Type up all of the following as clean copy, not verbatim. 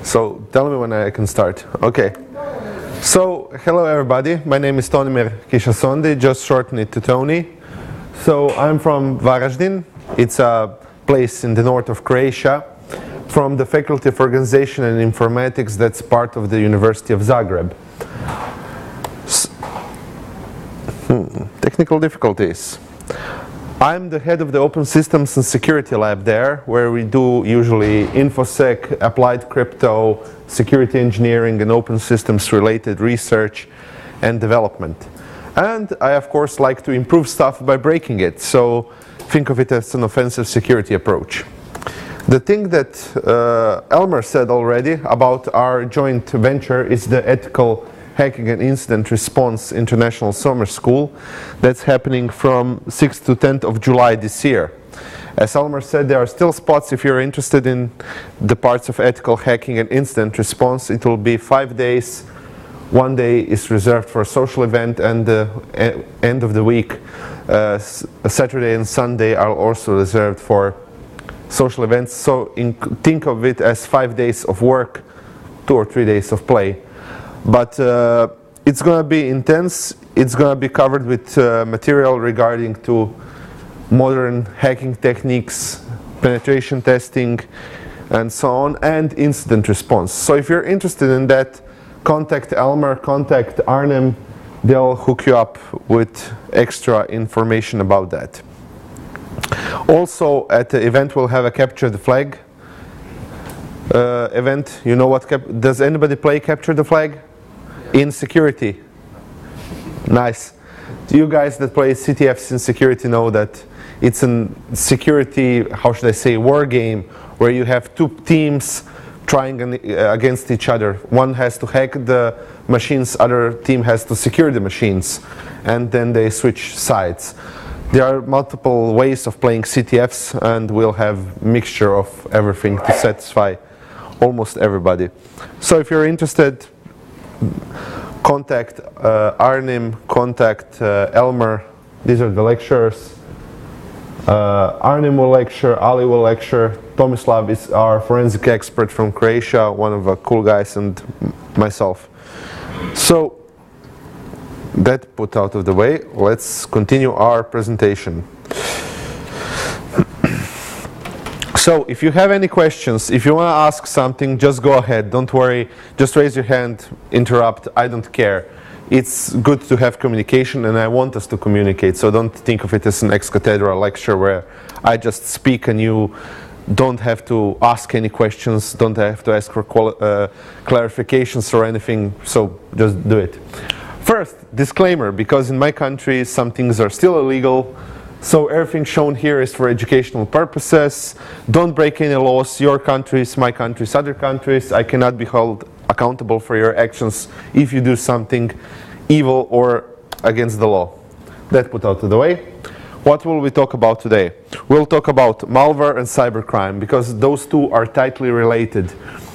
So tell me when I can start. Okay. So hello everybody. My name is Tonimir Kishasondi. Just shorten it to Tony. So I'm from Varaždin. It's a place in the north of Croatia. From the Faculty of Organization and Informatics that's part of the University of Zagreb. Technical difficulties. I'm the head of the Open Systems and Security Lab there, where we do usually InfoSec, applied crypto, security engineering, and open systems related research and development. And I, of course, like to improve stuff by breaking it, so think of it as an offensive security approach. The thing that Elmer said already about our joint venture is the Ethical Hacking and Incident Response International Summer School that's happening from 6th to 10th of July this year. As Elmer said, there are still spots if you're interested in the parts of ethical hacking and incident response. It will be 5 days. 1 day is reserved for a social event, and the end of the week, Saturday and Sunday, are also reserved for social events. So think of it as 5 days of work, 2 or 3 days of play. But it's going to be intense. It's going to be covered with material regarding to modern hacking techniques, penetration testing, and so on, and incident response. So if you're interested in that, contact Elmer, contact Arnem. They'll hook you up with extra information about that. Also, at the event, we'll have a Capture the Flag event. You know what? Does anybody play Capture the Flag? In security. Nice. You guys that play CTFs in security know that it's a security, how should I say, war game, where you have two teams trying against each other. One has to hack the machines, other team has to secure the machines, and then they switch sides. There are multiple ways of playing CTFs, and we'll have mixture of everything to satisfy almost everybody. So if you're interested, contact Arnim, contact Elmer. These are the lecturers. Arnim will lecture, Ali will lecture. Tomislav is our forensic expert from Croatia, one of the cool guys, and myself. So that put out of the way, let's continue our presentation. So if you have any questions, if you want to ask something, just go ahead, don't worry, just raise your hand, interrupt, I don't care. It's good to have communication, and I want us to communicate, so don't think of it as an ex-cathedra lecture where I just speak and you don't have to ask any questions, don't have to ask for clarifications or anything, so just do it. First, disclaimer, because in my country some things are still illegal, so everything shown here is for educational purposes. Don't break any laws, your countries, my countries, other countries. I cannot be held accountable for your actions if you do something evil or against the law. That put out of the way. What will we talk about today? We'll talk about malware and cybercrime, because those two are tightly related.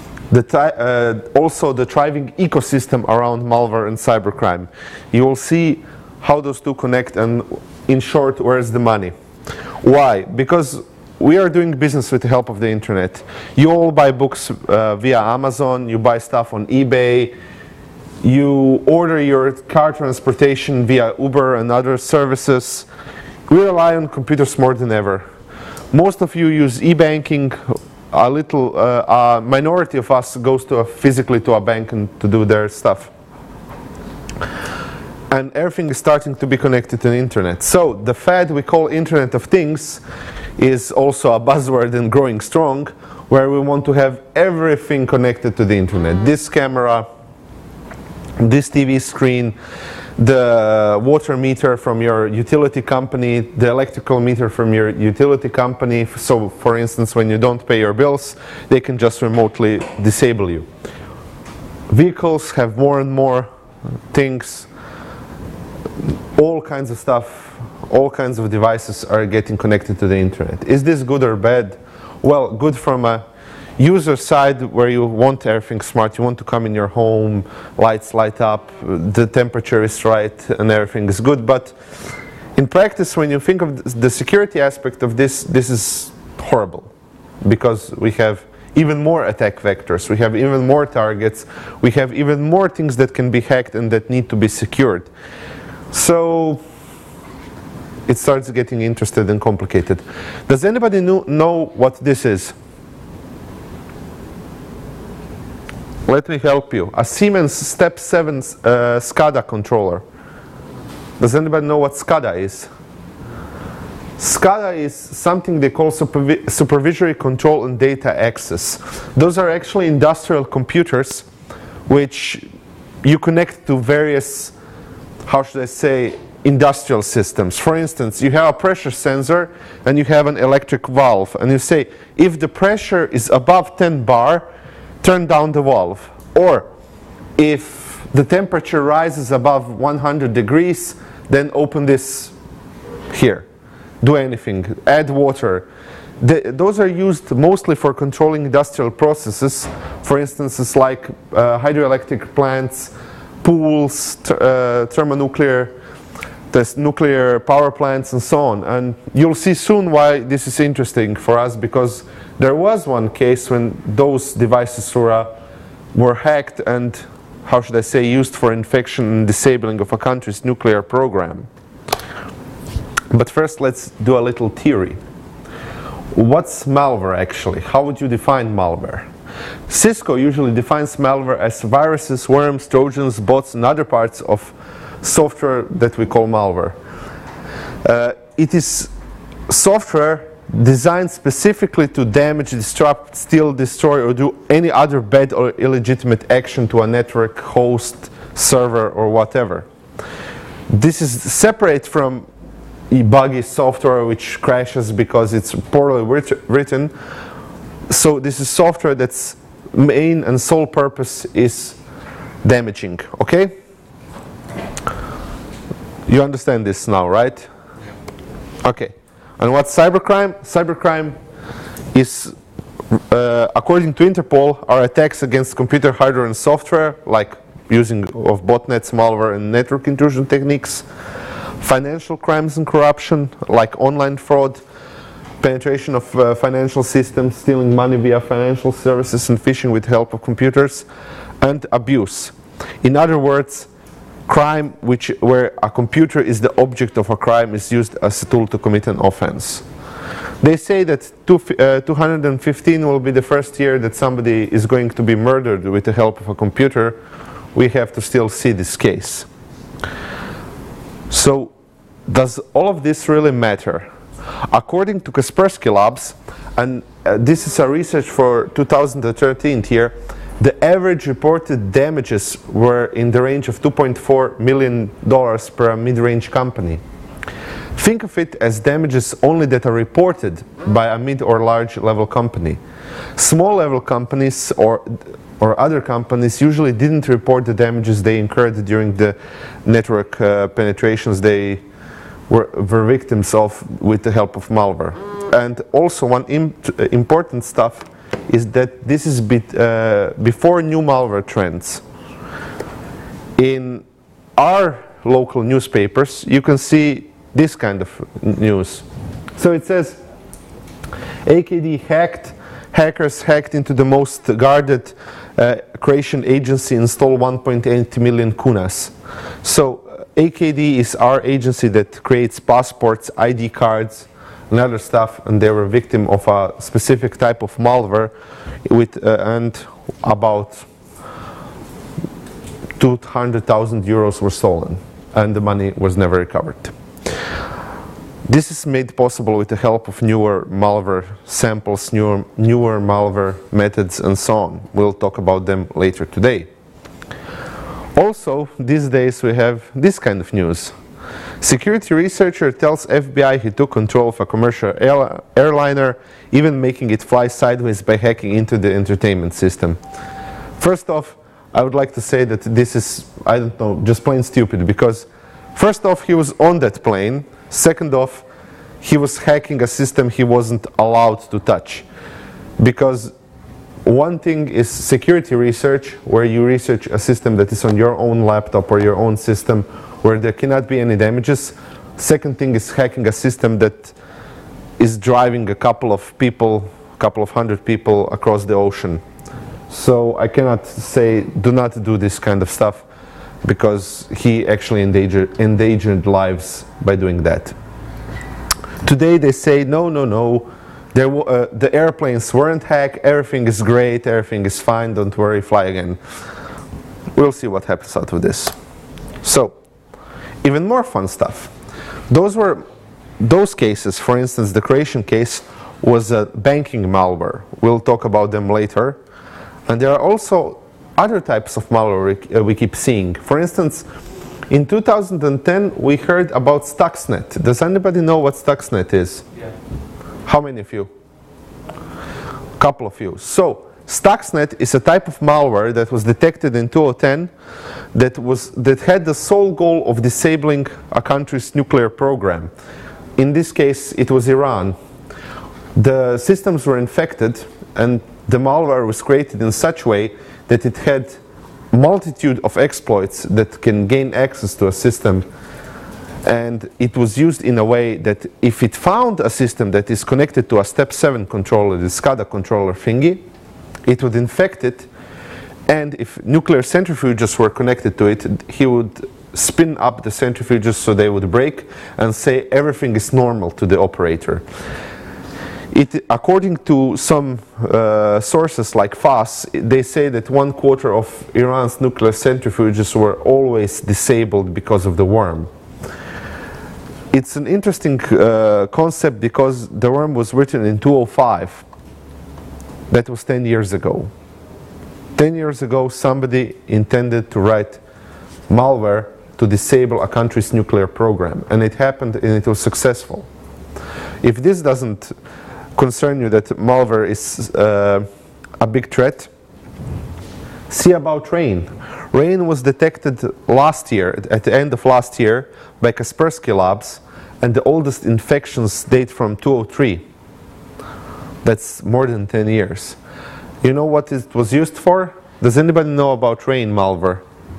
Also the thriving ecosystem around malware and cybercrime. You will see how those two connect, and in short, where's the money? Why? Because we are doing business with the help of the internet. You all buy books via Amazon, you buy stuff on eBay, you order your car transportation via Uber and other services. We rely on computers more than ever. Most of you use e-banking. A little minority of us goes to physically to a bank and to do their stuff. And everything is starting to be connected to the internet. So the fad we call Internet of Things is also a buzzword and growing strong, where we want to have everything connected to the internet. This camera, this TV screen, the water meter from your utility company, the electrical meter from your utility company. So for instance, when you don't pay your bills, they can just remotely disable you. Vehicles have more and more things. All kinds of stuff, all kinds of devices are getting connected to the internet. Is this good or bad? Well, good from a user side, where you want everything smart. You want to come in your home, lights light up, the temperature is right, and everything is good. But in practice, when you think of the security aspect of this, this is horrible, because we have even more attack vectors, we have even more targets, we have even more things that can be hacked and that need to be secured. So it starts getting interesting and complicated. Does anybody know what this is? Let me help you. A Siemens Step 7 SCADA controller. Does anybody know what SCADA is? SCADA is something they call supervisory control and data access. Those are actually industrial computers which you connect to various, how should I say, industrial systems. For instance, you have a pressure sensor and you have an electric valve, and you say, if the pressure is above 10 bar, turn down the valve. Or if the temperature rises above 100 degrees, then open this here. Do anything, add water. Those are used mostly for controlling industrial processes. For instance, it's like hydroelectric plants, pools, thermonuclear, there's nuclear power plants and so on. And you'll see soon why this is interesting for us, because there was one case when those devices were hacked and, how should I say, used for infection and disabling of a country's nuclear program. But first, let's do a little theory. What's malware actually? How would you define malware? Cisco usually defines malware as viruses, worms, trojans, bots, and other parts of software that we call malware. It is software designed specifically to damage, disrupt, steal, destroy, or do any other bad or illegitimate action to a network, host, server, or whatever. This is separate from buggy software which crashes because it's poorly written. So this is software that's main and sole purpose is damaging. Okay? You understand this now, right? Okay. And what's cybercrime? Cybercrime is, according to Interpol, are attacks against computer hardware and software, like using of botnets, malware, and network intrusion techniques. Financial crimes and corruption, like online fraud, penetration of financial systems, stealing money via financial services, and phishing with the help of computers, and abuse. In other words, crime where a computer is the object of a crime is used as a tool to commit an offense. They say that 2015 will be the first year that somebody is going to be murdered with the help of a computer. We have to still see this case. So, does all of this really matter? According to Kaspersky Labs, and this is a research for 2013 here, the average reported damages were in the range of $2.4 million per mid-range company. Think of it as damages only that are reported by a mid or large level company. Small level companies or other companies usually didn't report the damages they incurred during the network penetrations they were victims of with the help of malware. And also one important stuff is that this is before new malware trends. In our local newspapers, you can see this kind of news. So it says, AKD hacked, hackers hacked into the most guarded Croatian agency, install 1.8 million kunas. So AKD is our agency that creates passports, ID cards, and other stuff, and they were victim of a specific type of malware with and about 200,000 euros were stolen, and the money was never recovered. This is made possible with the help of newer malware samples, newer malware methods, and so on. We'll talk about them later today. Also, these days we have this kind of news. Security researcher tells FBI he took control of a commercial airliner, even making it fly sideways by hacking into the entertainment system. First off, I would like to say that this is, I don't know, just plain stupid, because first off, he was on that plane. Second off, he was hacking a system he wasn't allowed to touch. Because one thing is security research, where you research a system that is on your own laptop or your own system, where there cannot be any damages. Second thing is hacking a system that is driving a couple of people a couple of hundred people across the ocean. So I cannot say do not do this kind of stuff, because he actually endangered lives by doing that. Today they say no, no, no, the airplanes weren't hacked, everything is great, everything is fine, don't worry, fly again. We'll see what happens out of this. So, even more fun stuff. Those cases, for instance, the Croatian case was a banking malware. We'll talk about them later. And there are also other types of malware we keep seeing. For instance, in 2010 we heard about Stuxnet. Does anybody know what Stuxnet is? Yeah. How many of you? A couple of you. So, Stuxnet is a type of malware that was detected in 2010 that had the sole goal of disabling a country's nuclear program. In this case, it was Iran. The systems were infected, and the malware was created in such a way that it had multitude of exploits that can gain access to a system, and it was used in a way that if it found a system that is connected to a Step 7 controller, the SCADA controller thingy, it would infect it, and if nuclear centrifuges were connected to it, he would spin up the centrifuges so they would break and say everything is normal to the operator. According to some sources like FAS, they say that 1/4 of Iran's nuclear centrifuges were always disabled because of the worm. It's an interesting concept because the worm was written in 2005. That was 10 years ago. 10 years ago, somebody intended to write malware to disable a country's nuclear program, and it happened and it was successful. If this doesn't concern you that malware is a big threat, see about RAIN. RAIN was detected last year, at the end of last year, by Kaspersky Labs, and the oldest infections date from 2003. That's more than 10 years. You know what it was used for? Does anybody know about RAIN malware?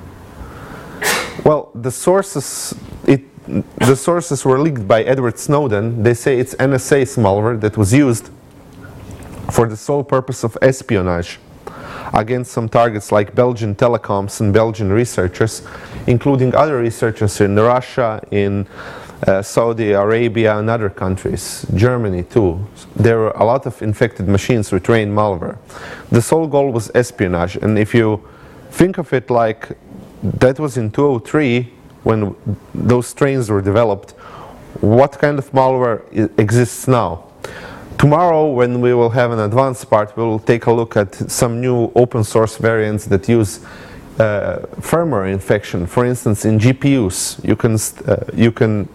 Well, the sources were leaked by Edward Snowden. They say it's NSA's malware that was used for the sole purpose of espionage against some targets like Belgian telecoms and Belgian researchers, including other researchers in Russia, in Saudi Arabia and other countries, Germany too. There were a lot of infected machines with RAIN malware. The sole goal was espionage, and if you think of it like that was in 2003 when those strains were developed, what kind of malware exists now? Tomorrow, when we will have an advanced part, we will take a look at some new open source variants that use firmware infection. For instance, in GPUs, you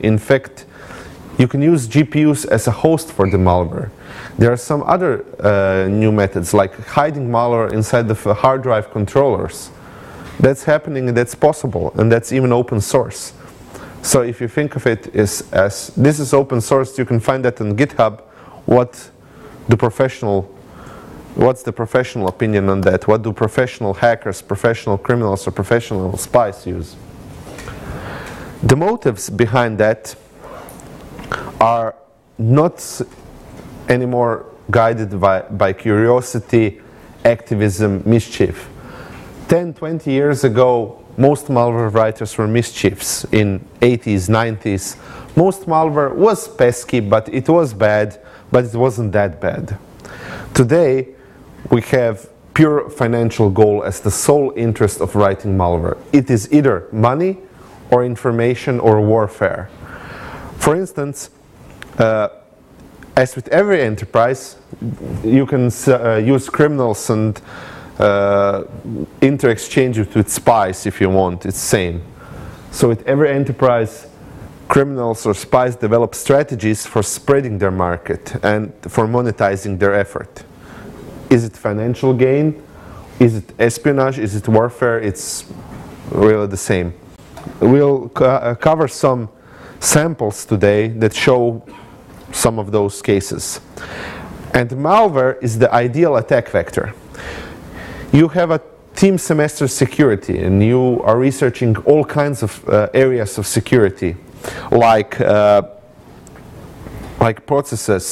can use GPUs as a host for the malware. There are some other new methods, like hiding malware inside the hard drive controllers. That's happening, and that's possible, and that's even open source. So if you think of it as this is open source, you can find that on GitHub. What's the professional opinion on that? What do professional hackers, professional criminals, or professional spies use? The motives behind that are not anymore guided by curiosity, activism, mischief. 10, 20 years ago, most malware writers were mischiefs. In 80s, 90s, most malware was pesky, but it was bad, but it wasn't that bad. Today, we have pure financial goal as the sole interest of writing malware. It is either money or information or warfare. For instance, as with every enterprise, you can use criminals and inter-exchange it with spies if you want. It's same. So with every enterprise, criminals or spies develop strategies for spreading their market and for monetizing their effort. Is it financial gain? Is it espionage? Is it warfare? It's really the same. We'll cover some samples today that show some of those cases. And malware is the ideal attack vector. You have a team semester security, and you are researching all kinds of areas of security, like processes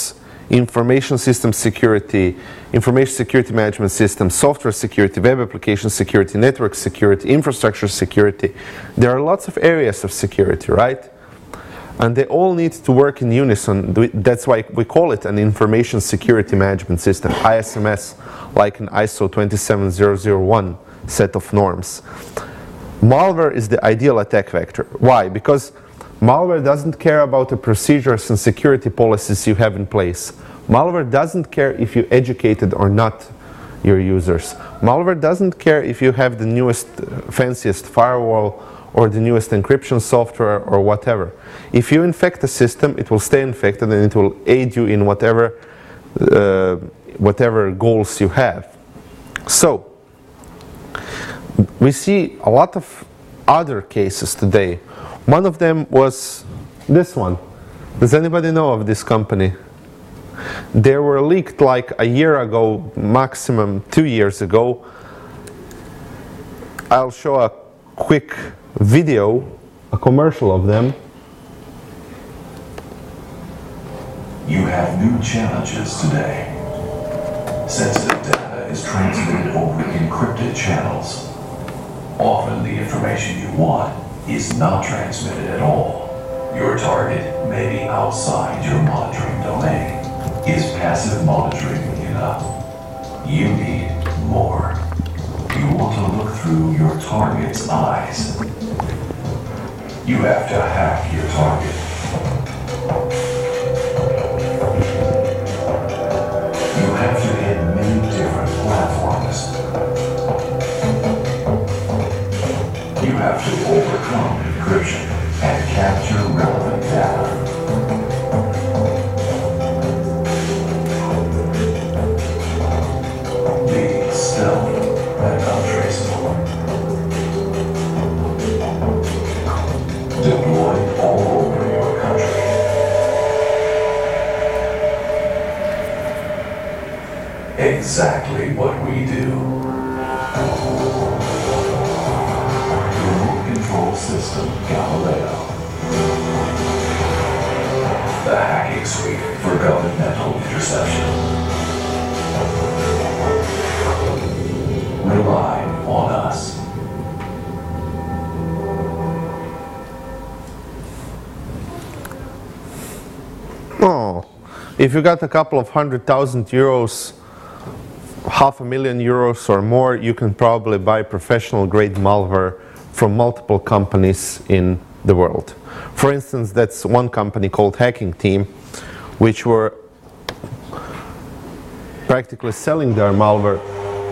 information system security, information security management system, software security, web application security, network security, infrastructure security. There are lots of areas of security, right? And they all need to work in unison. That's why we call it an information security management system, ISMS, like an ISO 27001 set of norms. Malware is the ideal attack vector. Why? Because malware doesn't care about the procedures and security policies you have in place. Malware doesn't care if you educated or not your users. Malware doesn't care if you have the newest, fanciest firewall or the newest encryption software or whatever. If you infect a system, it will stay infected and it will aid you in whatever goals you have. So, we see a lot of other cases today. One of them was this one. Does anybody know of this company? They were leaked like a year ago, maximum 2 years ago. I'll show a quick video, a commercial of them. You have new challenges today. Sensitive data is transmitted over encrypted channels. Often the information you want is not transmitted at all. Your target may be outside your monitoring domain. Is passive monitoring enough? You need more. You want to look through your target's eyes. You have to hack your target. You have to hit many different platforms. You have to overcome encryption and capture relevant data. Be stealthy and untraceable. Deploy all over your country. Exactly what we do. Remote control system Galileo. The hacking suite for governmental interception. Rely on us. Oh, if you got a couple of 100,000 euros, €500,000 or more, you can probably buy professional grade malware from multiple companies in the world. For instance, that's one company called Hacking Team, which were practically selling their malware.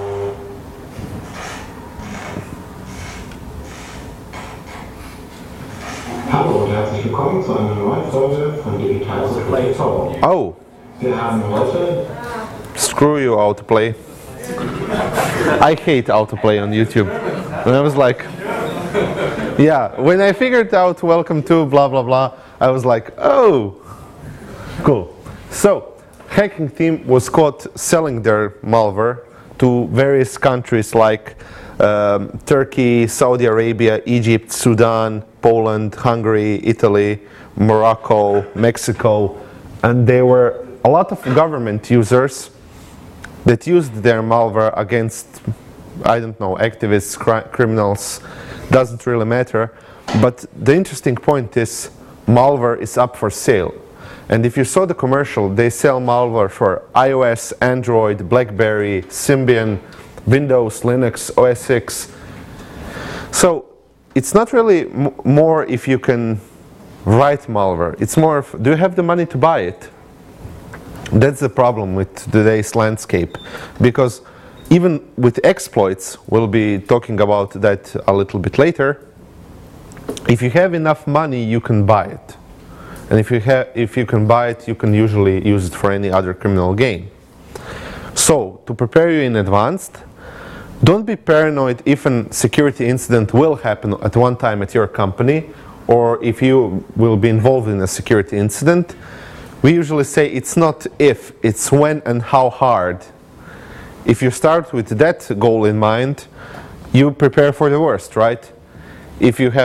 Hallo und herzlich willkommen zu einer neuen Folge von Digital Security TV. Oh, Wir haben heute screw you, Autoplay. I hate Autoplay on YouTube. And I was like, yeah, when I figured out welcome to blah blah blah, I was like, oh, cool. So, Hacking Team was caught selling their malware to various countries like Turkey, Saudi Arabia, Egypt, Sudan, Poland, Hungary, Italy, Morocco, Mexico, and there were a lot of government users that used their malware against, I don't know, activists, criminals, doesn't really matter. But the interesting point is malware is up for sale. And if you saw the commercial, they sell malware for iOS, Android, BlackBerry, Symbian, Windows, Linux, OS X. So it's not really more if you can write malware. It's more of, do you have the money to buy it? That's the problem with today's landscape, because even with exploits, we'll be talking about that a little bit later, if you have enough money, you can buy it. And if you can buy it, you can usually use it for any other criminal gain. So, to prepare you in advance, don't be paranoid if a security incident will happen at one time at your company, or if you will be involved in a security incident. We usually say it's not if, it's when and how hard. If you start with that goal in mind, you prepare for the worst, right? If you have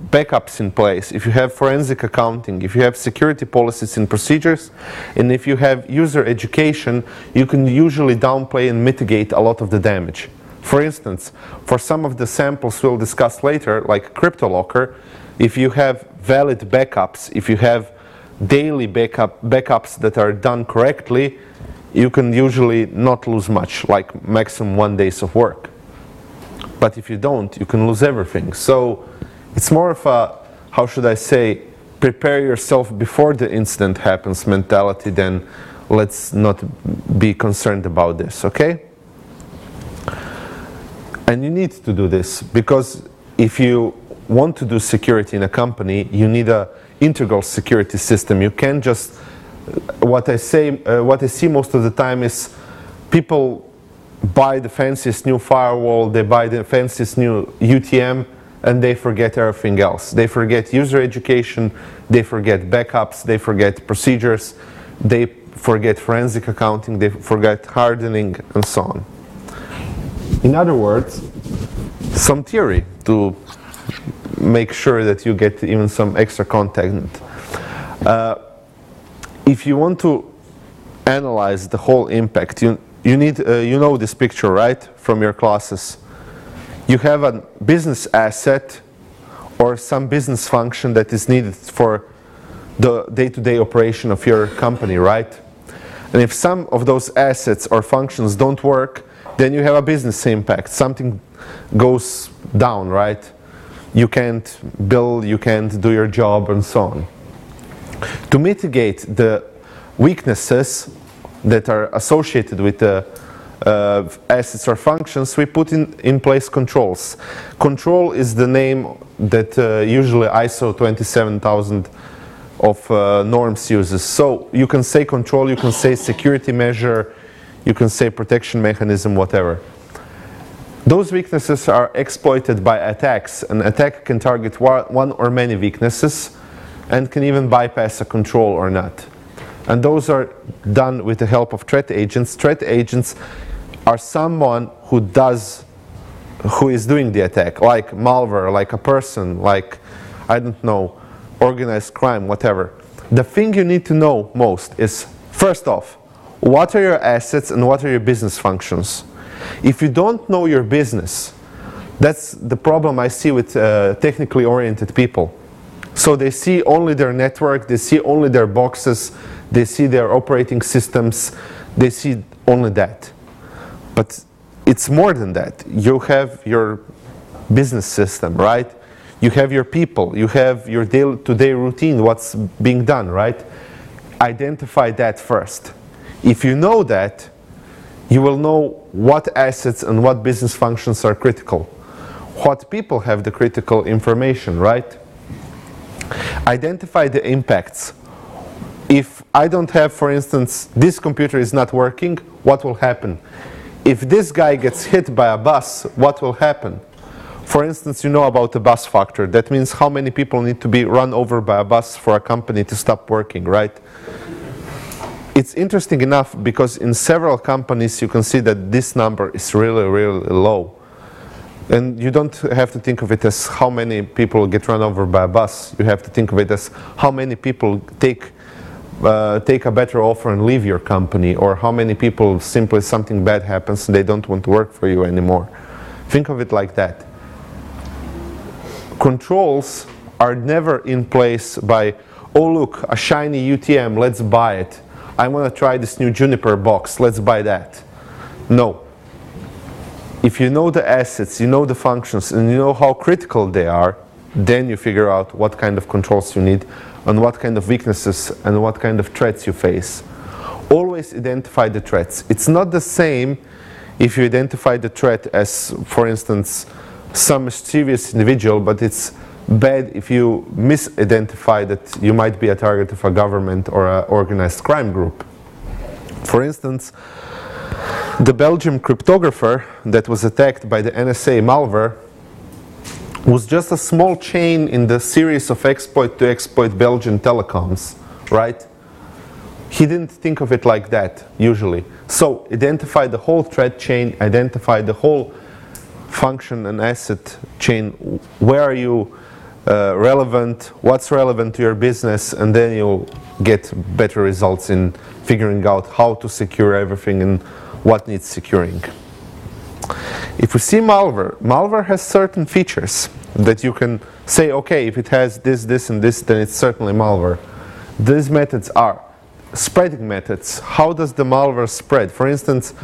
backups in place, if you have forensic accounting, if you have security policies and procedures, and if you have user education, you can usually downplay and mitigate a lot of the damage. For instance, for some of the samples we'll discuss later, like CryptoLocker, if you have valid backups, if you have daily backups that are done correctly, you can usually not lose much, like maximum 1 day of work. But if you don't, you can lose everything. So it's more of a, how should I say, prepare yourself before the incident happens mentality than let's not be concerned about this, okay? And you need to do this because if you want to do security in a company, you need an integral security system. You can't just, what I see most of the time is people buy the fanciest new firewall, they buy the fanciest new UTM, and they forget everything else. They forget user education, they forget backups, they forget procedures, they forget forensic accounting, they forget hardening, and so on. In other words, some theory to make sure that you get even some extra content. If you want to analyze the whole impact, you need, you know this picture, right, from your classes. You have a business asset or some business function that is needed for the day-to-day operation of your company, right? And if some of those assets or functions don't work, then you have a business impact. Something goes down, right? You can't bill, you can't do your job, and so on. To mitigate the weaknesses that are associated with the assets or functions, we put in place controls. Control is the name that usually ISO 27000 of norms uses. So you can say control, you can say security measure, you can say protection mechanism, whatever. Those weaknesses are exploited by attacks. An attack can target one or many weaknesses and can even bypass a control or not. And those are done with the help of threat agents. Threat agents are someone who is doing the attack, like malware, like a person, like, I don't know, organized crime, whatever. The thing you need to know most is, first off, what are your assets and what are your business functions? If you don't know your business, that's the problem I see with technically oriented people. So they see only their network, they see only their boxes, they see their operating systems, they see only that. But it's more than that. You have your business system, right? You have your people, you have your day-to-day routine, what's being done, right? Identify that first. If you know that, you will know what assets and what business functions are critical. What people have the critical information, right? Identify the impacts. If I don't have, for instance, this computer is not working, what will happen? If this guy gets hit by a bus, what will happen? For instance, you know about the bus factor. That means how many people need to be run over by a bus for a company to stop working, right? It's interesting enough because in several companies you can see that this number is really, really low. And you don't have to think of it as how many people get run over by a bus. You have to think of it as how many people take a better offer and leave your company, or how many people simply something bad happens and they don't want to work for you anymore. Think of it like that. Controls are never in place by, oh look, a shiny UTM, let's buy it. I want to try this new Juniper box, let's buy that. No. If you know the assets, you know the functions, and you know how critical they are, then you figure out what kind of controls you need and what kind of weaknesses and what kind of threats you face. Always identify the threats. It's not the same if you identify the threat as, for instance, some mischievous individual, but it's bad if you misidentify that you might be a target of a government or an organized crime group. For instance, the Belgian cryptographer that was attacked by the NSA malware was just a small chain in the series of exploit to exploit Belgian telecoms, right? He didn't think of it like that, usually. So identify the whole threat chain, identify the whole function and asset chain. Where are you relevant, what's relevant to your business, and then you'll get better results in figuring out how to secure everything and what needs securing. If we see malware, malware has certain features that you can say, okay, if it has this, this, and this, then it's certainly malware. These methods are spreading methods. How does the malware spread? For instance,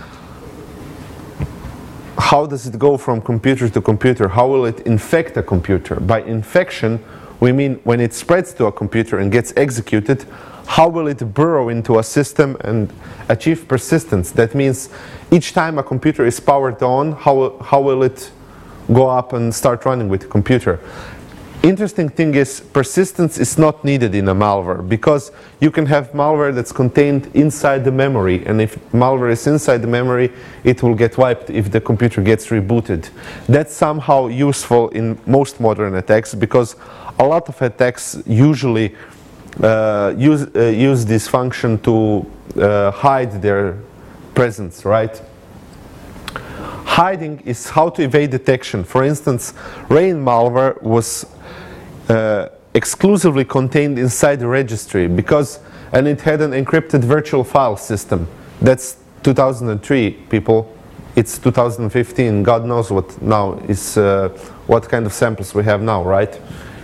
how does it go from computer to computer? How will it infect a computer? By infection, we mean when it spreads to a computer and gets executed, how will it burrow into a system and achieve persistence? That means each time a computer is powered on, how will it go up and start running with the computer? Interesting thing is persistence is not needed in a malware, because you can have malware that's contained inside the memory, and if malware is inside the memory, it will get wiped if the computer gets rebooted. That's somehow useful in most modern attacks, because a lot of attacks usually use this function to hide their presence, right? Hiding is how to evade detection. For instance, Rain malware was exclusively contained inside the registry and it had an encrypted virtual file system. That's 2003, people. It's 2015. God knows what now is, what kind of samples we have now, right?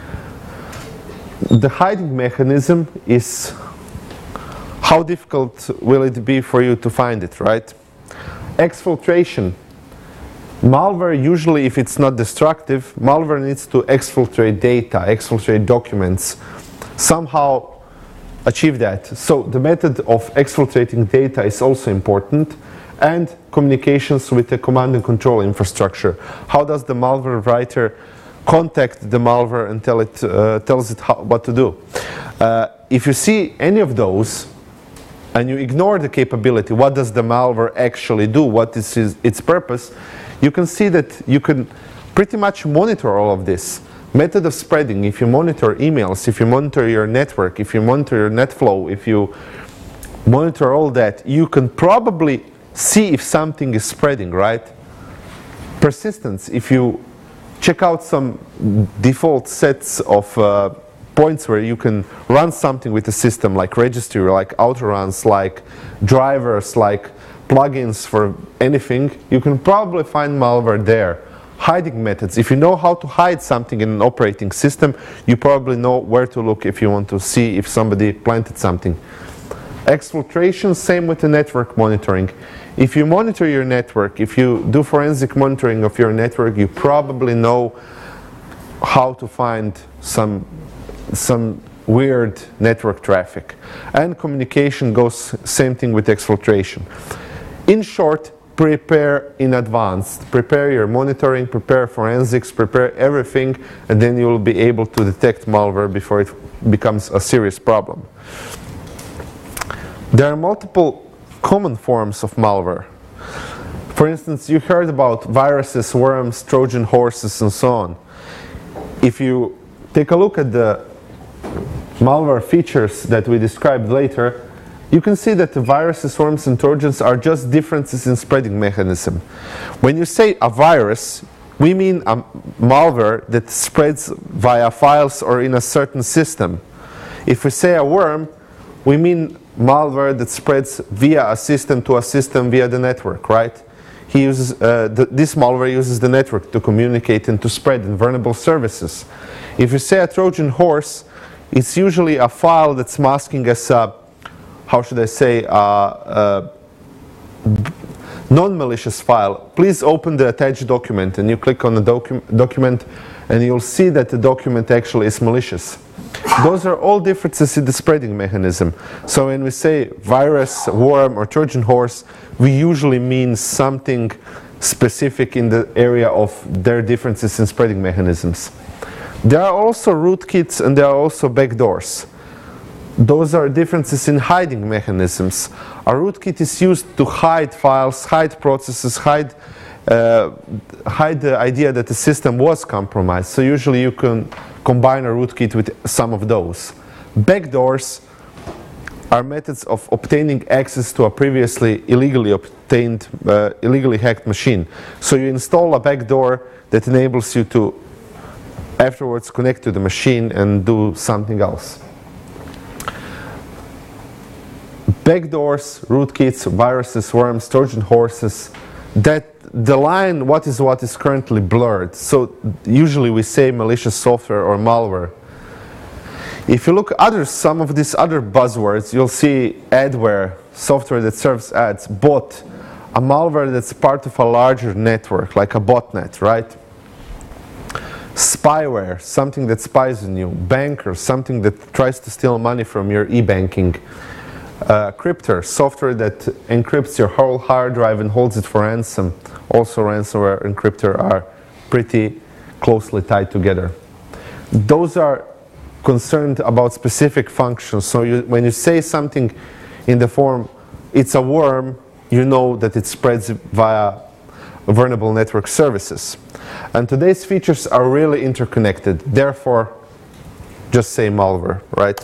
The hiding mechanism is how difficult will it be for you to find it, right? Exfiltration. Malware, usually if it's not destructive, malware needs to exfiltrate data, exfiltrate documents, somehow achieve that. So the method of exfiltrating data is also important, and communications with the command and control infrastructure. How does the malware writer contact the malware and tells it what to do? If you see any of those and you ignore the capability, what does the malware actually do, what is its purpose, you can see that you can pretty much monitor all of this. Method of spreading, if you monitor emails, if you monitor your network, if you monitor your net flow, if you monitor all that, you can probably see if something is spreading, right? Persistence, if you check out some default sets of points where you can run something with the system, like registry, like autoruns, like drivers, like plugins for anything, you can probably find malware there. Hiding methods. If you know how to hide something in an operating system, you probably know where to look if you want to see if somebody planted something. Exfiltration, same with the network monitoring. If you monitor your network, if you do forensic monitoring of your network, you probably know how to find some weird network traffic. And communication goes same thing with exfiltration. In short, prepare in advance. Prepare your monitoring, prepare forensics, prepare everything, and then you will be able to detect malware before it becomes a serious problem. There are multiple common forms of malware. For instance, you heard about viruses, worms, Trojan horses, and so on. If you take a look at the malware features that we described later, you can see that the viruses, worms, and Trojans are just differences in spreading mechanism. When you say a virus, we mean a malware that spreads via files or in a certain system. If we say a worm, we mean malware that spreads via a system to a system via the network, right? This malware uses the network to communicate and to spread in vulnerable services. If you say a Trojan horse, it's usually a file that's masking as a, how should I say, non-malicious file. Please open the attached document, and you click on the document and you'll see that the document actually is malicious. Those are all differences in the spreading mechanism. So when we say virus, worm, or Trojan horse, we usually mean something specific in the area of their differences in spreading mechanisms. There are also rootkits and there are also backdoors. Those are differences in hiding mechanisms. A rootkit is used to hide files, hide processes, hide the idea that the system was compromised. So usually you can combine a rootkit with some of those. Backdoors are methods of obtaining access to a previously illegally obtained, illegally hacked machine. So you install a backdoor that enables you to afterwards connect to the machine and do something else. Backdoors, rootkits, viruses, worms, Trojan horses, that the line what is currently blurred. So usually we say malicious software or malware. If you look at some of these other buzzwords, you'll see adware, software that serves ads, bot, a malware that's part of a larger network, like a botnet, right? Spyware, something that spies on you. Banker, something that tries to steal money from your e-banking. Crypter, software that encrypts your whole hard drive and holds it for ransom. Also ransomware and crypter are pretty closely tied together. Those are concerned about specific functions. So when you say something in the form, it's a worm, you know that it spreads via vulnerable network services. And today's features are really interconnected. Therefore, just say malware, right?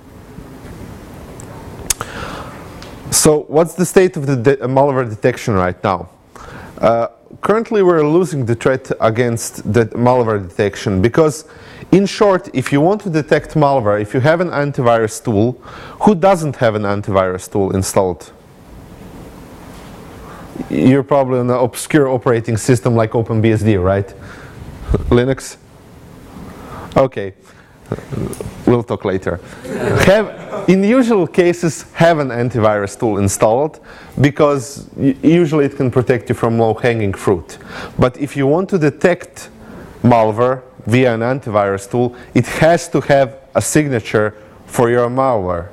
So what's the state of the malware detection right now? Currently we're losing the threat against the malware detection because, in short, if you want to detect malware, if you have an antivirus tool, who doesn't have an antivirus tool installed? You're probably on an obscure operating system like OpenBSD, right? Linux? Okay, we'll talk later. In usual cases, have an antivirus tool installed because usually it can protect you from low-hanging fruit. But if you want to detect malware via an antivirus tool, it has to have a signature for your malware.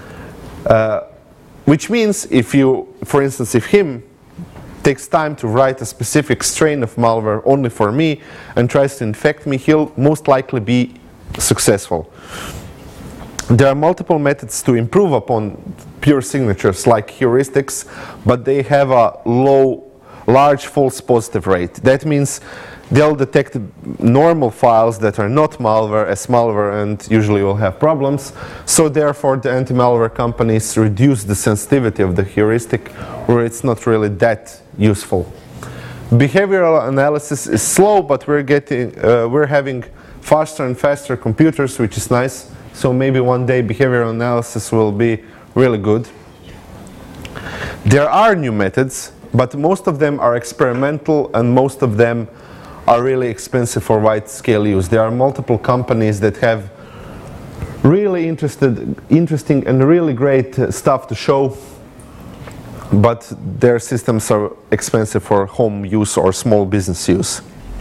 Which means if you, for instance, if him takes time to write a specific strain of malware only for me and tries to infect me, he'll most likely be successful. There are multiple methods to improve upon pure signatures like heuristics, but they have a large false positive rate. That means they'll detect normal files that are not malware as malware and usually will have problems. So therefore the anti-malware companies reduce the sensitivity of the heuristic where it's not really that useful. Behavioral analysis is slow, but we're having faster and faster computers, which is nice. So maybe one day behavioral analysis will be really good. There are new methods, but most of them are experimental and most of them are really expensive for wide-scale use. There are multiple companies that have really interesting and really great stuff to show, but their systems are expensive for home use or small business use.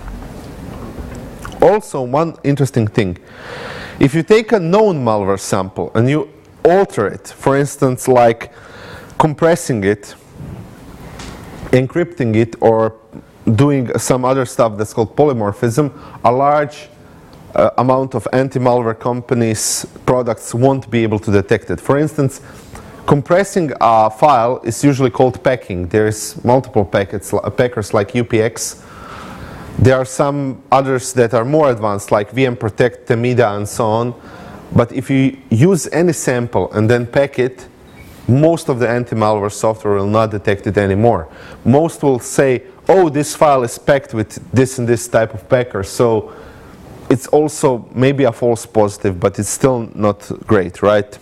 Also, one interesting thing, if you take a known malware sample and you alter it, for instance, like compressing it, encrypting it, or doing some other stuff that's called polymorphism, a large amount of anti-malware companies' products won't be able to detect it. For instance, compressing a file is usually called packing. There's multiple packers like UPX. There are some others that are more advanced like VM Protect, Temida, and so on. But if you use any sample and then pack it, most of the anti-malware software will not detect it anymore. Most will say, oh, this file is packed with this and this type of packer. So it's also maybe a false positive, but it's still not great, right?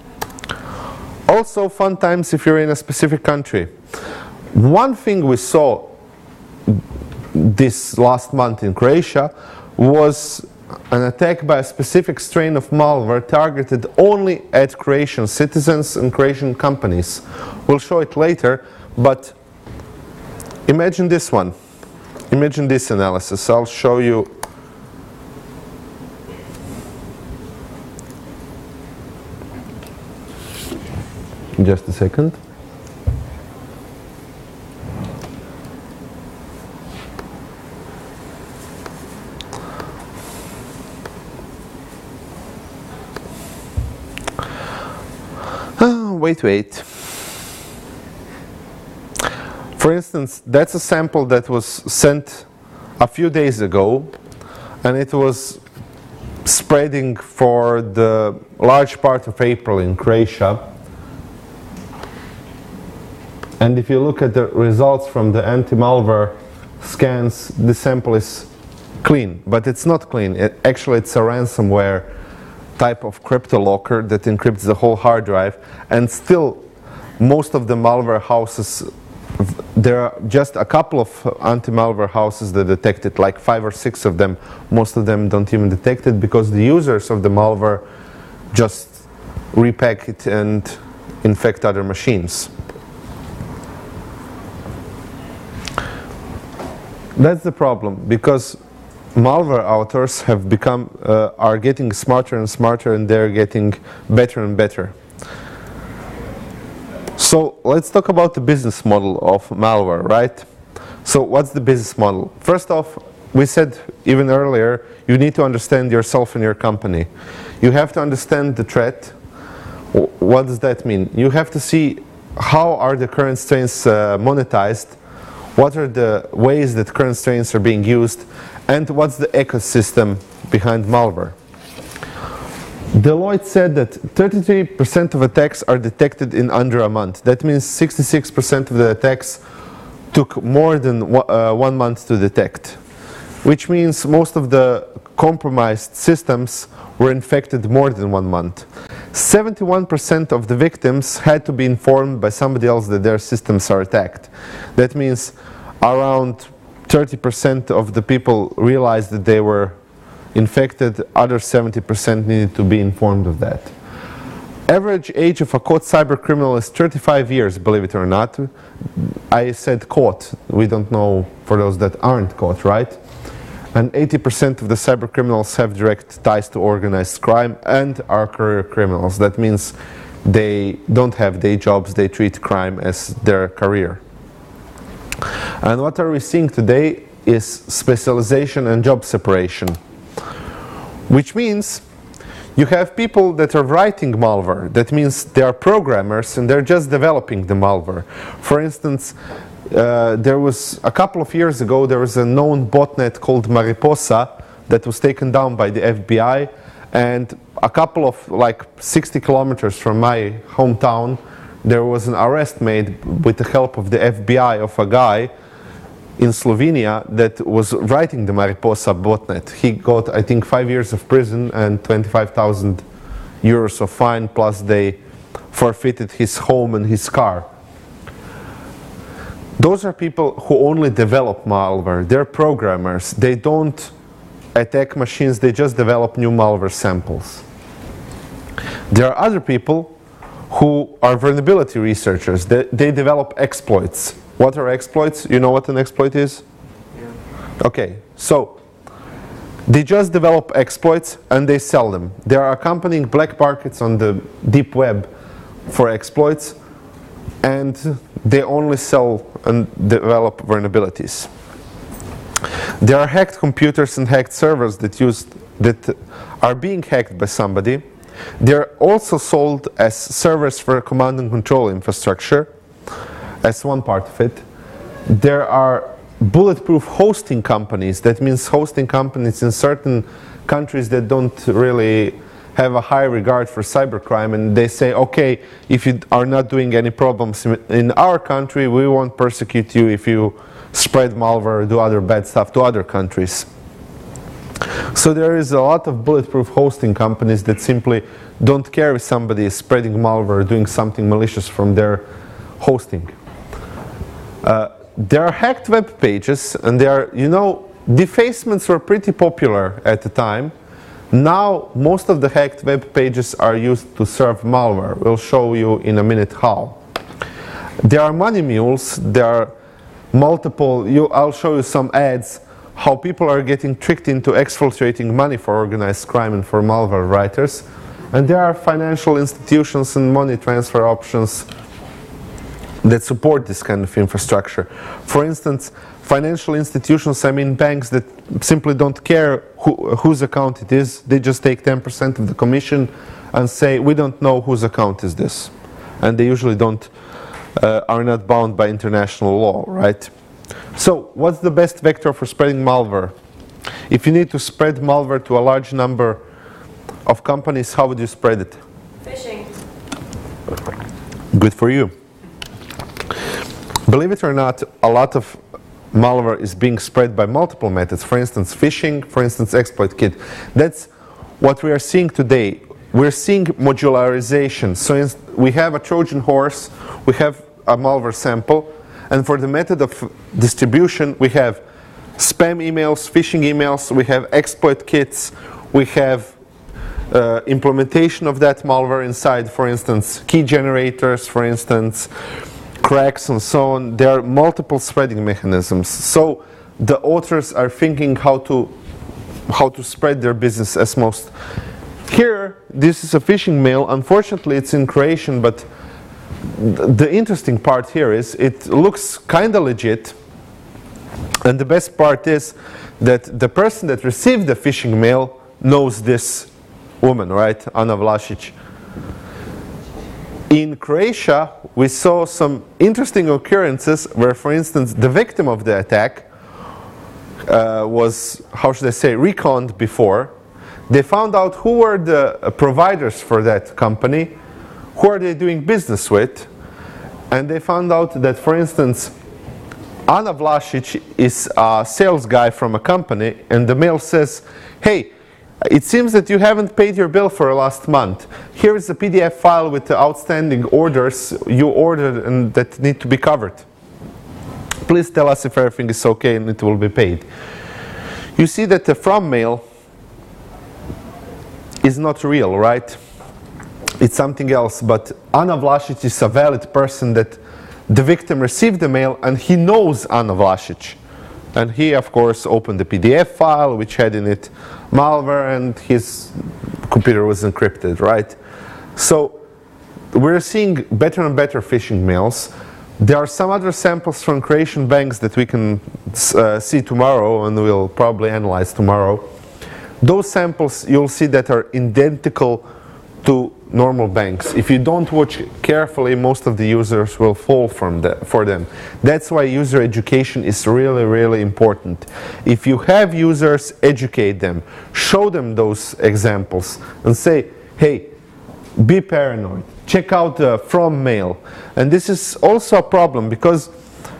Also, fun times if you're in a specific country. One thing we saw this last month in Croatia was an attack by a specific strain of malware targeted only at Croatian citizens and Croatian companies. We'll show it later, but imagine this one. Imagine this analysis. I'll show you. Just a second. Wait. For instance, that's a sample that was sent a few days ago, and it was spreading for the large part of April in Croatia. And if you look at the results from the anti-malware scans, the sample is clean, but it's not clean. Actually, it's a ransomware type of crypto locker that encrypts the whole hard drive, and still most of the malware houses, there are just a couple of anti-malware houses that detect it, like 5 or 6 of them. Most of them don't even detect it because the users of the malware just repack it and infect other machines. That's the problem, because malware authors have become, are getting smarter and smarter, and they're getting better and better. So let's talk about the business model of malware, right? So what's the business model? First off, we said even earlier, you need to understand yourself and your company. You have to understand the threat. What does that mean? You have to see how are the current strains monetized, what are the ways that current strains are being used, and what's the ecosystem behind malware. Deloitte said that 33% of attacks are detected in under a month. That means 66% of the attacks took more than 1 month to detect, which means most of the compromised systems were infected more than 1 month. 71% of the victims had to be informed by somebody else that their systems are attacked. That means around 30% of the people realized that they were infected, other 70% needed to be informed of that. Average age of a caught cyber criminal is 35 years, believe it or not. I said caught, we don't know for those that aren't caught, right? And 80% of the cyber criminals have direct ties to organized crime and are career criminals. That means they don't have day jobs, they treat crime as their career. And what are we seeing today is specialization and job separation, which means you have people that are writing malware. That means they are programmers and they're just developing the malware. For instance, there was a couple of years ago, there was a known botnet called Mariposa that was taken down by the FBI, and a couple of, like 60 kilometers from my hometown, there was an arrest made with the help of the FBI of a guy in Slovenia that was writing the Mariposa botnet. He got, I think, 5 years of prison and 25,000 euros of fine, plus they forfeited his home and his car. Those are people who only develop malware. They're programmers. They don't attack machines, they just develop new malware samples. There are other people who are vulnerability researchers. They develop exploits. What are exploits? You know what an exploit is? Yeah. Okay, so they just develop exploits and they sell them. They are accompanying black markets on the deep web for exploits, and they only sell and develop vulnerabilities. There are hacked computers and hacked servers that are being hacked by somebody. They're also sold as servers for command and control infrastructure, as one part of it. There are bulletproof hosting companies. That means hosting companies in certain countries that don't really have a high regard for cybercrime, and they say, okay, if you are not doing any problems in our country, we won't persecute you if you spread malware or do other bad stuff to other countries. So there is a lot of bulletproof hosting companies that simply don't care if somebody is spreading malware or doing something malicious from their hosting. There are hacked web pages, and there are, you know, defacements were pretty popular at the time. Now most of the hacked web pages are used to serve malware. We'll show you in a minute how. There are money mules. There are multiple, I'll show you some ads, how people are getting tricked into exfiltrating money for organized crime and for malware writers. And there are financial institutions and money transfer options that support this kind of infrastructure. For instance, financial institutions, I mean banks that simply don't care whose account it is. They just take 10% of the commission and say, we don't know whose account is this. And they usually are not bound by international law, right? So what's the best vector for spreading malware? If you need to spread malware to a large number of companies, how would you spread it? Phishing. Good for you. Believe it or not, a lot of malware is being spread by multiple methods. For instance, phishing, for instance, exploit kit. That's what we are seeing today. We're seeing modularization. So we have a Trojan horse, we have a malware sample, and for the method of distribution, we have spam emails, phishing emails, we have exploit kits, we have implementation of that malware inside, for instance, key generators, for instance, cracks and so on. There are multiple spreading mechanisms. So the authors are thinking how to spread their business as most. Here, this is a phishing mail. Unfortunately, it's in Croatian, but the interesting part here is it looks kind of legit. And the best part is that the person that received the phishing mail knows this woman, right? Ana Vlašić. In Croatia, we saw some interesting occurrences where, for instance, the victim of the attack was, how should I say, reconned before. They found out who were the providers for that company, who are they doing business with, and they found out that, for instance, Ana Vlašić is a sales guy from a company, and the mail says, hey, it seems that you haven't paid your bill for last month. Here is a PDF file with the outstanding orders you ordered and that need to be covered. Please tell us if everything is okay and it will be paid. You see that the from mail is not real, right? It's something else, but Ana Vlašić is a valid person that the victim received the mail and he knows Ana Vlašić. And he, of course, opened the PDF file which had in it malware, and his computer was encrypted, right? So we're seeing better and better phishing mails. There are some other samples from Croatian banks that we can see tomorrow, and we'll probably analyze tomorrow. Those samples you'll see that are identical to normal banks. If you don't watch carefully, most of the users will fall for them. That's why user education is really, really important. If you have users, educate them. Show them those examples and say, hey, be paranoid. Check out the from mail. And this is also a problem because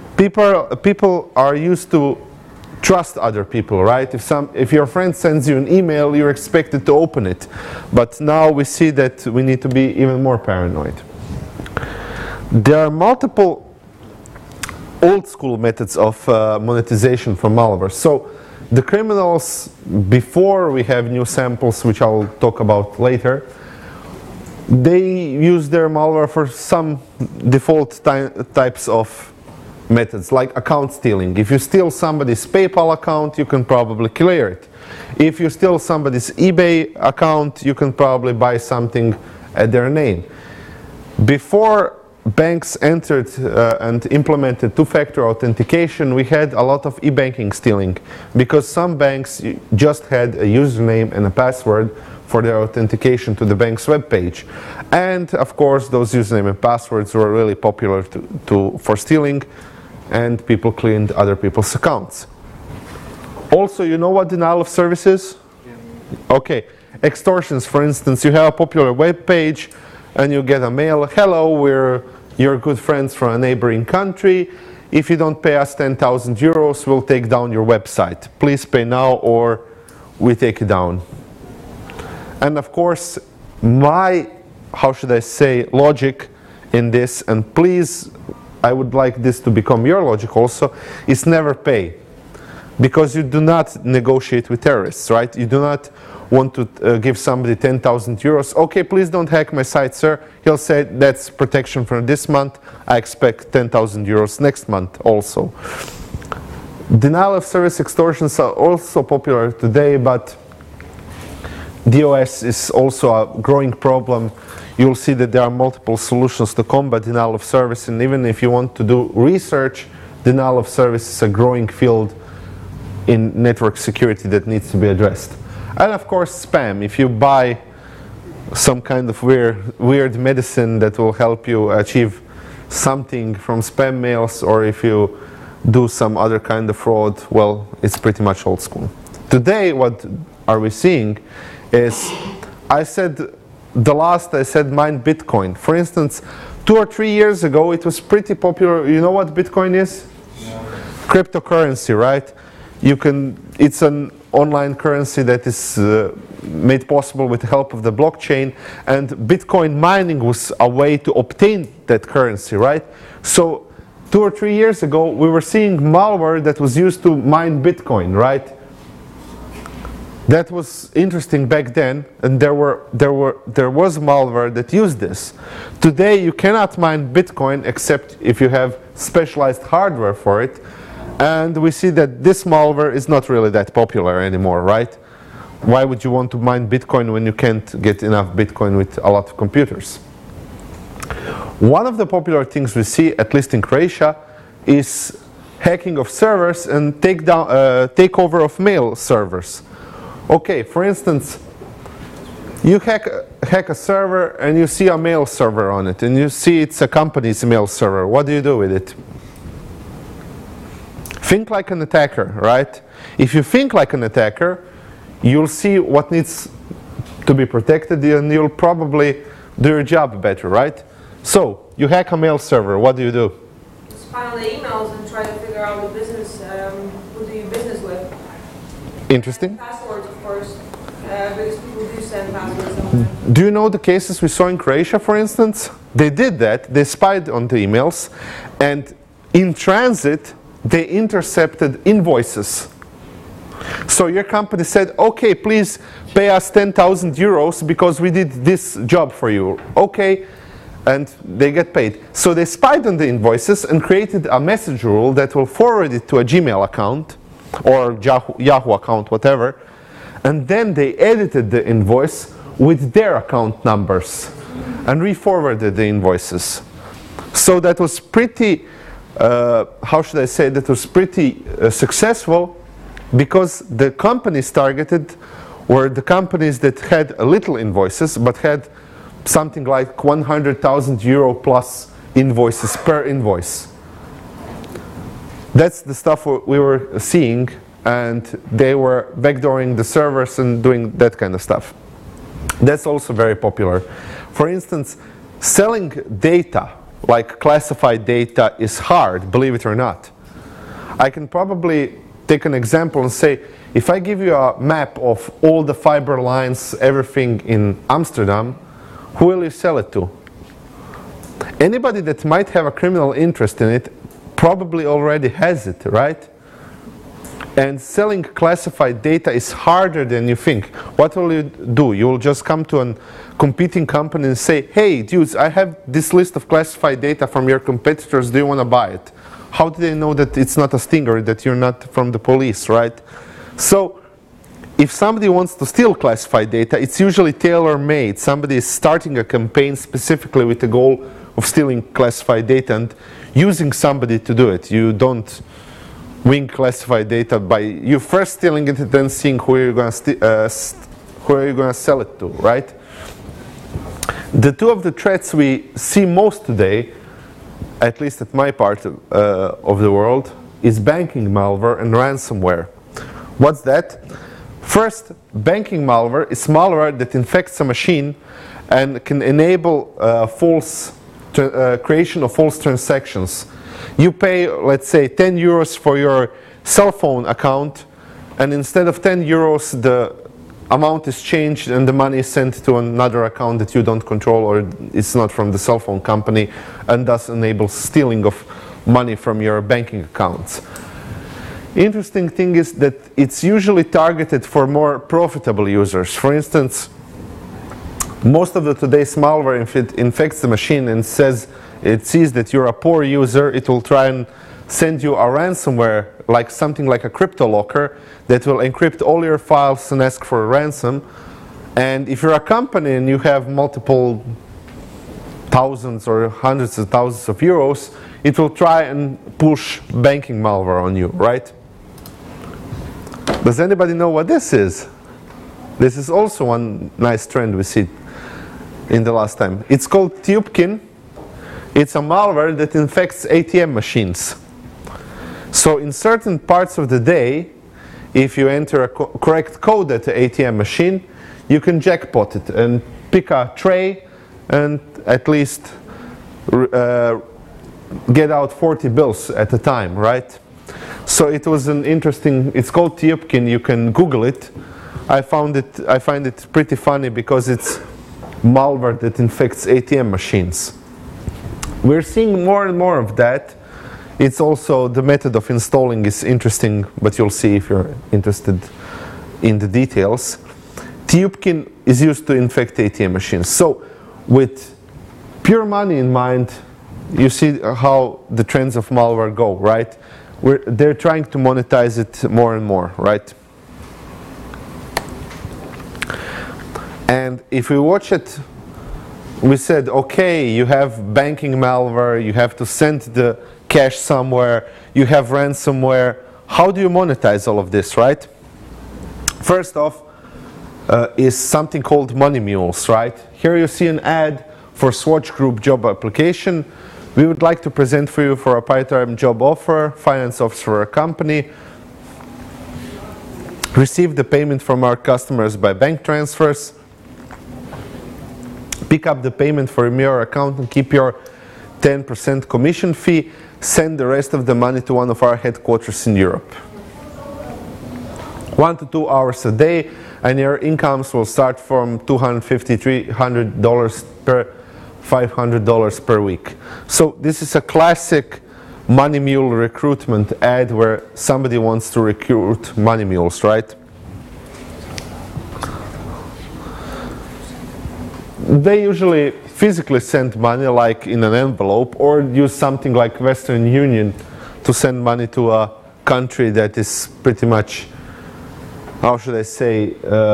people are used to trust other people, right? If your friend sends you an email, you're expected to open it. But now we see that we need to be even more paranoid. There are multiple old school methods of monetization for malware. So the criminals, before we have new samples, which I'll talk about later, they use their malware for some default types of methods, like account stealing. If you steal somebody's PayPal account, you can probably clear it. If you steal somebody's eBay account, you can probably buy something at their name. Before banks entered and implemented two-factor authentication, we had a lot of e-banking stealing because some banks just had a username and a password for their authentication to the bank's webpage. And of course, those username and passwords were really popular for stealing, and people cleaned other people's accounts. Also, you know what denial of service is? Yeah. Okay, extortions, for instance, you have a popular web page and you get a mail, hello, we're your good friends from a neighboring country. If you don't pay us 10,000 euros, we'll take down your website. Please pay now or we take it down. And of course, my, how should I say, logic in this, and please, I would like this to become your logic also, is never pay. Because you do not negotiate with terrorists, right? You do not want to give somebody 10,000 euros. Okay, please don't hack my site, sir. He'll say, that's protection for this month. I expect 10,000 euros next month also. Denial of service extortions are also popular today, but DOS is also a growing problem. You'll see that there are multiple solutions to combat denial of service, and even if you want to do research, denial of service is a growing field in network security that needs to be addressed. And of course, spam. If you buy some kind of weird medicine that will help you achieve something from spam mails, or if you do some other kind of fraud, well, it's pretty much old school. Today, what are we seeing is, I said mine Bitcoin. For instance, 2 or 3 years ago, it was pretty popular. You know what Bitcoin is? Yeah. cryptocurrency, right? It's an online currency that is made possible with the help of the blockchain, and Bitcoin mining was a way to obtain that currency, right? So 2 or 3 years ago, we were seeing malware that was used to mine Bitcoin, right? That was interesting back then, and there was malware that used this. Today, you cannot mine Bitcoin except if you have specialized hardware for it, and we see that this malware is not really that popular anymore, right? Why would you want to mine Bitcoin when you can't get enough Bitcoin with a lot of computers? One of the popular things we see, at least in Croatia, is hacking of servers and takeover of mail servers. Okay, for instance, you hack a server and you see a mail server on it, and you see it's a company's mail server. What do you do with it? Think like an attacker, right? If you think like an attacker, you'll see what needs to be protected, and you'll probably do your job better, right? So, you hack a mail server, what do you do? Spy on the emails and try to figure out the business, who do you business with. Interesting. Passwords, of course, because people do send passwords somewhere. Do you know the cases we saw in Croatia, for instance? They did that, they spied on the emails, and in transit, they intercepted invoices. So your company said, okay, please pay us 10,000 euros because we did this job for you. Okay, and they get paid. So they spied on the invoices and created a message rule that will forward it to a Gmail account or Yahoo account, whatever. And then they edited the invoice with their account numbers and re-forwarded the invoices. So that was pretty, how should I say, that was pretty successful, because the companies targeted were the companies that had a little invoices but had something like 100,000 euro plus invoices per invoice. That's the stuff we were seeing, and they were backdooring the servers and doing that kind of stuff. That's also very popular. For instance, selling data, like classified data, is hard, believe it or not. I can probably take an example and say, if I give you a map of all the fiber lines, everything in Amsterdam, who will you sell it to? Anybody that might have a criminal interest in it probably already has it, right? And selling classified data is harder than you think. What will you do? You will just come to a competing company and say, hey, dudes, I have this list of classified data from your competitors, do you want to buy it? How do they know that it's not a stinger, that you're not from the police, right? So, if somebody wants to steal classified data, it's usually tailor-made. Somebody is starting a campaign specifically with the goal of stealing classified data and using somebody to do it. You don't win classified data by you first stealing it and then seeing who you're going to sell it to, right? The two of the threats we see most today, at least at my part of the world, is banking malware and ransomware. What's that? First, banking malware is malware that infects a machine and can enable creation of false transactions. You pay, let's say, 10 euros for your cell phone account, and instead of 10 euros, the amount is changed and the money is sent to another account that you don't control, or it's not from the cell phone company, and thus enables stealing of money from your banking accounts. Interesting thing is that it's usually targeted for more profitable users. For instance, most of the today's malware, if it infects the machine and it sees that you're a poor user, it will try and send you a ransomware, like something like a CryptoLocker, that will encrypt all your files and ask for a ransom. And if you're a company and you have multiple thousands or hundreds of thousands of euros, it will try and push banking malware on you, right? Does anybody know what this is? This is also one nice trend we see in the last time. It's called Tubkin. It's a malware that infects ATM machines. So in certain parts of the day, if you enter a correct code at the ATM machine, you can jackpot it and pick a tray and at least get out 40 bills at a time, right? So it was an interesting, it's called Tyupkin, you can Google it. I find it pretty funny because it's malware that infects ATM machines. We're seeing more and more of that. It's also, the method of installing is interesting, but you'll see if you're interested in the details. Tyupkin is used to infect ATM machines. So with pure money in mind, you see how the trends of malware go, right? They're trying to monetize it more and more, right? And if we watch it, we said, okay, you have banking malware, you have to send the cash somewhere, you have ransomware. How do you monetize all of this, right? First off, is something called Money Mules, right? Here you see an ad for Swatch Group job application. We would like to present for you for a part-time job offer, finance officer for a company. Receive the payment from our customers by bank transfers. Pick up the payment from your account and keep your 10% commission fee. Send the rest of the money to one of our headquarters in Europe. 1 to 2 hours a day, and your incomes will start from $250, $300 per $500 per week. So this is a classic Money Mule recruitment ad where somebody wants to recruit money mules, right? They usually physically send money like in an envelope, or use something like Western Union to send money to a country that is pretty much, how should I say,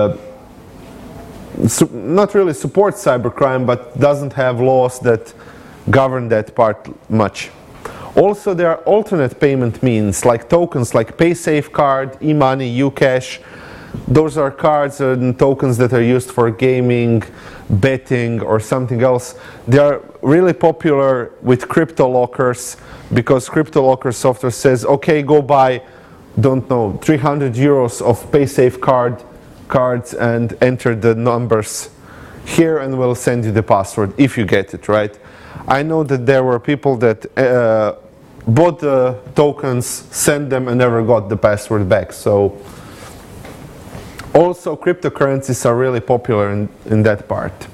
not really supports cybercrime, but doesn't have laws that govern that part much. Also, there are alternate payment means like tokens like PaySafe card, eMoney, Ucash. Those are cards and tokens that are used for gaming, betting, or something else. They are really popular with crypto lockers because crypto locker software says, okay, go buy, don't know, 300 euros of PaySafe cards and enter the numbers here and we'll send you the password if you get it, right? I know that there were people that bought the tokens, sent them, and never got the password back. So also cryptocurrencies are really popular in that part.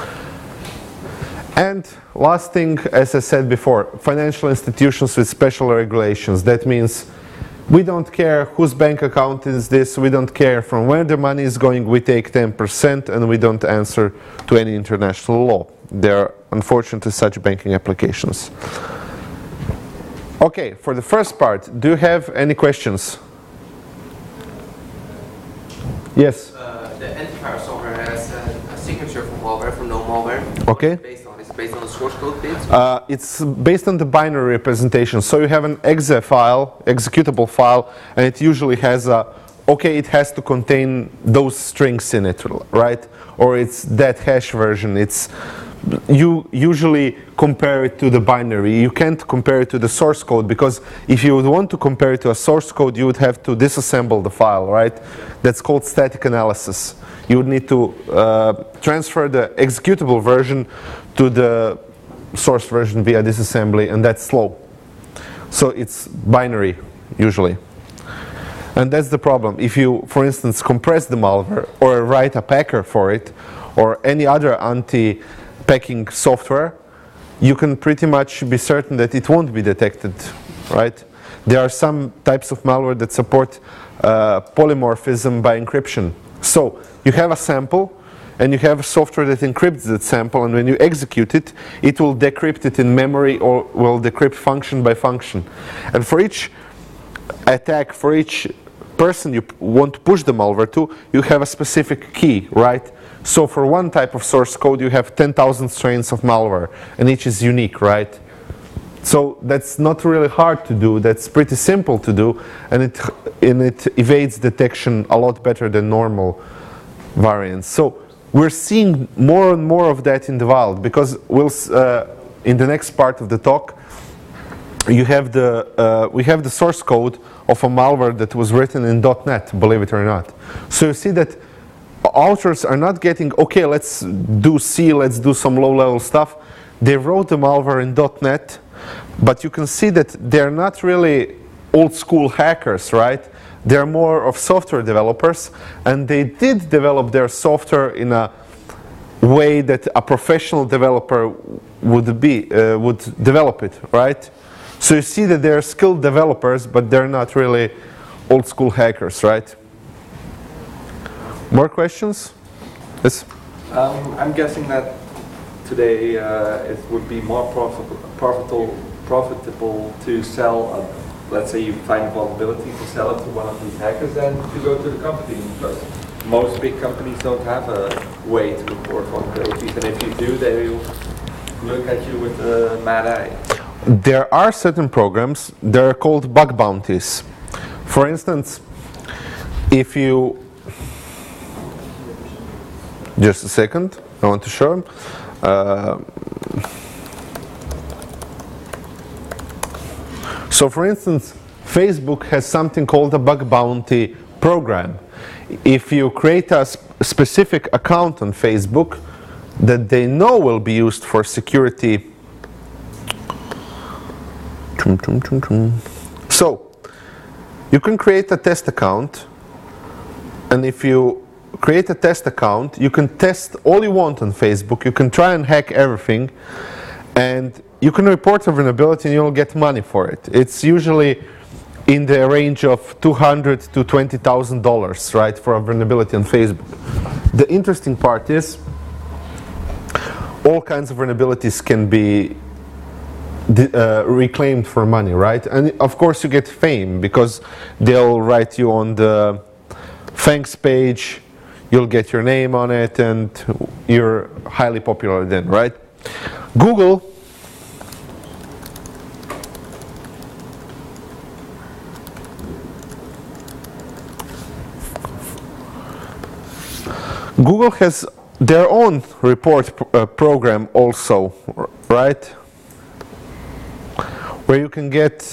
And last thing, as I said before, financial institutions with special regulations. That means we don't care whose bank account is this, we don't care from where the money is going, we take 10% and we don't answer to any international law. There are unfortunately such banking applications. Okay, for the first part, do you have any questions? Yes? The antivirus software has a signature for malware, for no malware. Okay. It's based on the source code bit? It's based on the binary representation. So you have an exe file, executable file, and it usually has it has to contain those strings in it, right? Or it's that hash version. You usually compare it to the binary. You can't compare it to the source code, because if you would want to compare it to a source code, you would have to disassemble the file, right? That's called static analysis. You would need to transfer the executable version to the source version via disassembly, and that's slow. So it's binary, usually. And that's the problem. If you, for instance, compress the malware or write a packer for it, or any other anti-packing software, you can pretty much be certain that it won't be detected, right? There are some types of malware that support polymorphism by encryption. So you have a sample, and you have a software that encrypts that sample, and when you execute it, it will decrypt it in memory, or will decrypt function by function. And for each attack, for each person you want to push the malware to, you have a specific key, right? So for one type of source code, you have 10,000 strains of malware, and each is unique, right? So that's not really hard to do. That's pretty simple to do, and it evades detection a lot better than normal variants. So we're seeing more and more of that in the wild, because in the next part of the talk, we have the source code of a malware that was written in .NET, believe it or not. So you see that authors are not getting, okay, let's do C, let's do some low-level stuff. They wrote the malware in .NET, but you can see that they're not really old school hackers, right? They're more of software developers, and they did develop their software in a way that a professional developer would develop it, right? So you see that they're skilled developers, but they're not really old school hackers, right? More questions? Yes? I'm guessing that today it would be more profitable to sell, let's say you find a vulnerability, to sell it to one of these hackers than to go to the company, because most big companies don't have a way to report vulnerabilities, and if you do, they will look at you with a mad eye. There are certain programs, they're called bug bounties. For instance, if you... Just a second, I want to show them. So for instance, Facebook has something called a bug bounty program. If you create a specific account on Facebook that they know will be used for security. So you can create a test account, and if you create a test account, you can test all you want on Facebook, you can try and hack everything, and you can report a vulnerability and you'll get money for it. It's usually in the range of $200 to $20,000, right, for a vulnerability on Facebook. The interesting part is all kinds of vulnerabilities can be reclaimed for money, right? And of course you get fame because they'll write you on the thanks page, you'll get your name on it, and you're highly popular then, right? Google has their own report program also, right? Where you can get,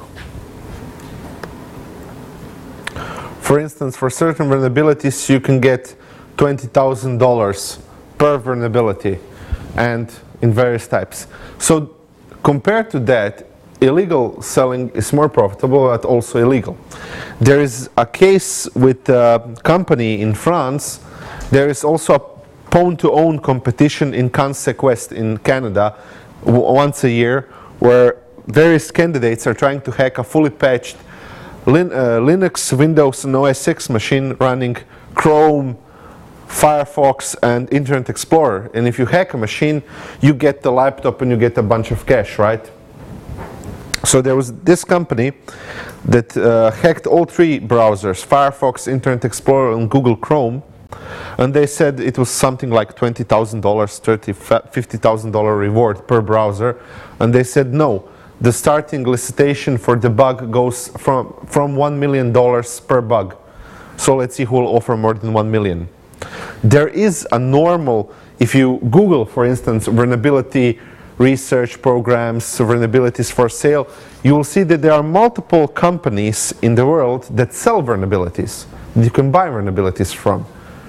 for instance, for certain vulnerabilities, you can get $20,000 per vulnerability, and in various types. So compared to that, illegal selling is more profitable, but also illegal. There is a case with a company in France. There is also a phone-to-own competition in CanSecWest in Canada once a year, where various candidates are trying to hack a fully patched Linux, Windows, and OS X machine running Chrome, Firefox, and Internet Explorer. And if you hack a machine, you get the laptop and you get a bunch of cash, right? So there was this company that hacked all three browsers, Firefox, Internet Explorer, and Google Chrome. And they said it was something like $20,000, $50,000 reward per browser. And they said no. The starting solicitation for the bug goes from $1 million per bug. So let's see who will offer more than 1 million. There is a normal, if you Google, for instance, vulnerability research programs, vulnerabilities for sale, you will see that there are multiple companies in the world that sell vulnerabilities, that you can buy vulnerabilities from.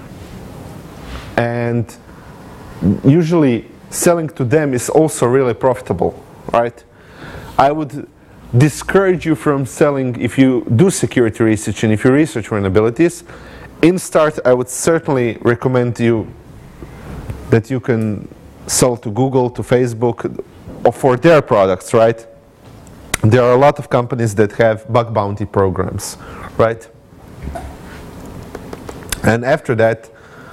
And usually selling to them is also really profitable, right? I would discourage you from selling if you do security research and if you research vulnerabilities. In start, I would certainly recommend you that you can sell to Google, to Facebook, or for their products, right? There are a lot of companies that have bug bounty programs, right? And after that,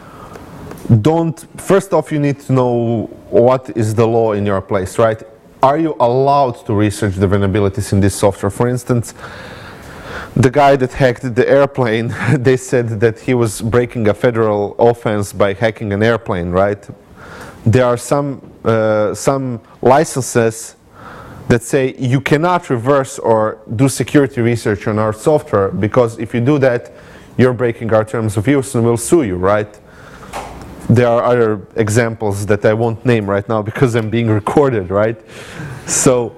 first off, you need to know what is the law in your place, right? Are you allowed to research the vulnerabilities in this software? For instance, the guy that hacked the airplane, they said that he was breaking a federal offense by hacking an airplane, right? There are some licenses that say you cannot reverse or do security research on our software, because if you do that, you're breaking our terms of use and we'll sue you, right? There are other examples that I won't name right now because I'm being recorded, right? So,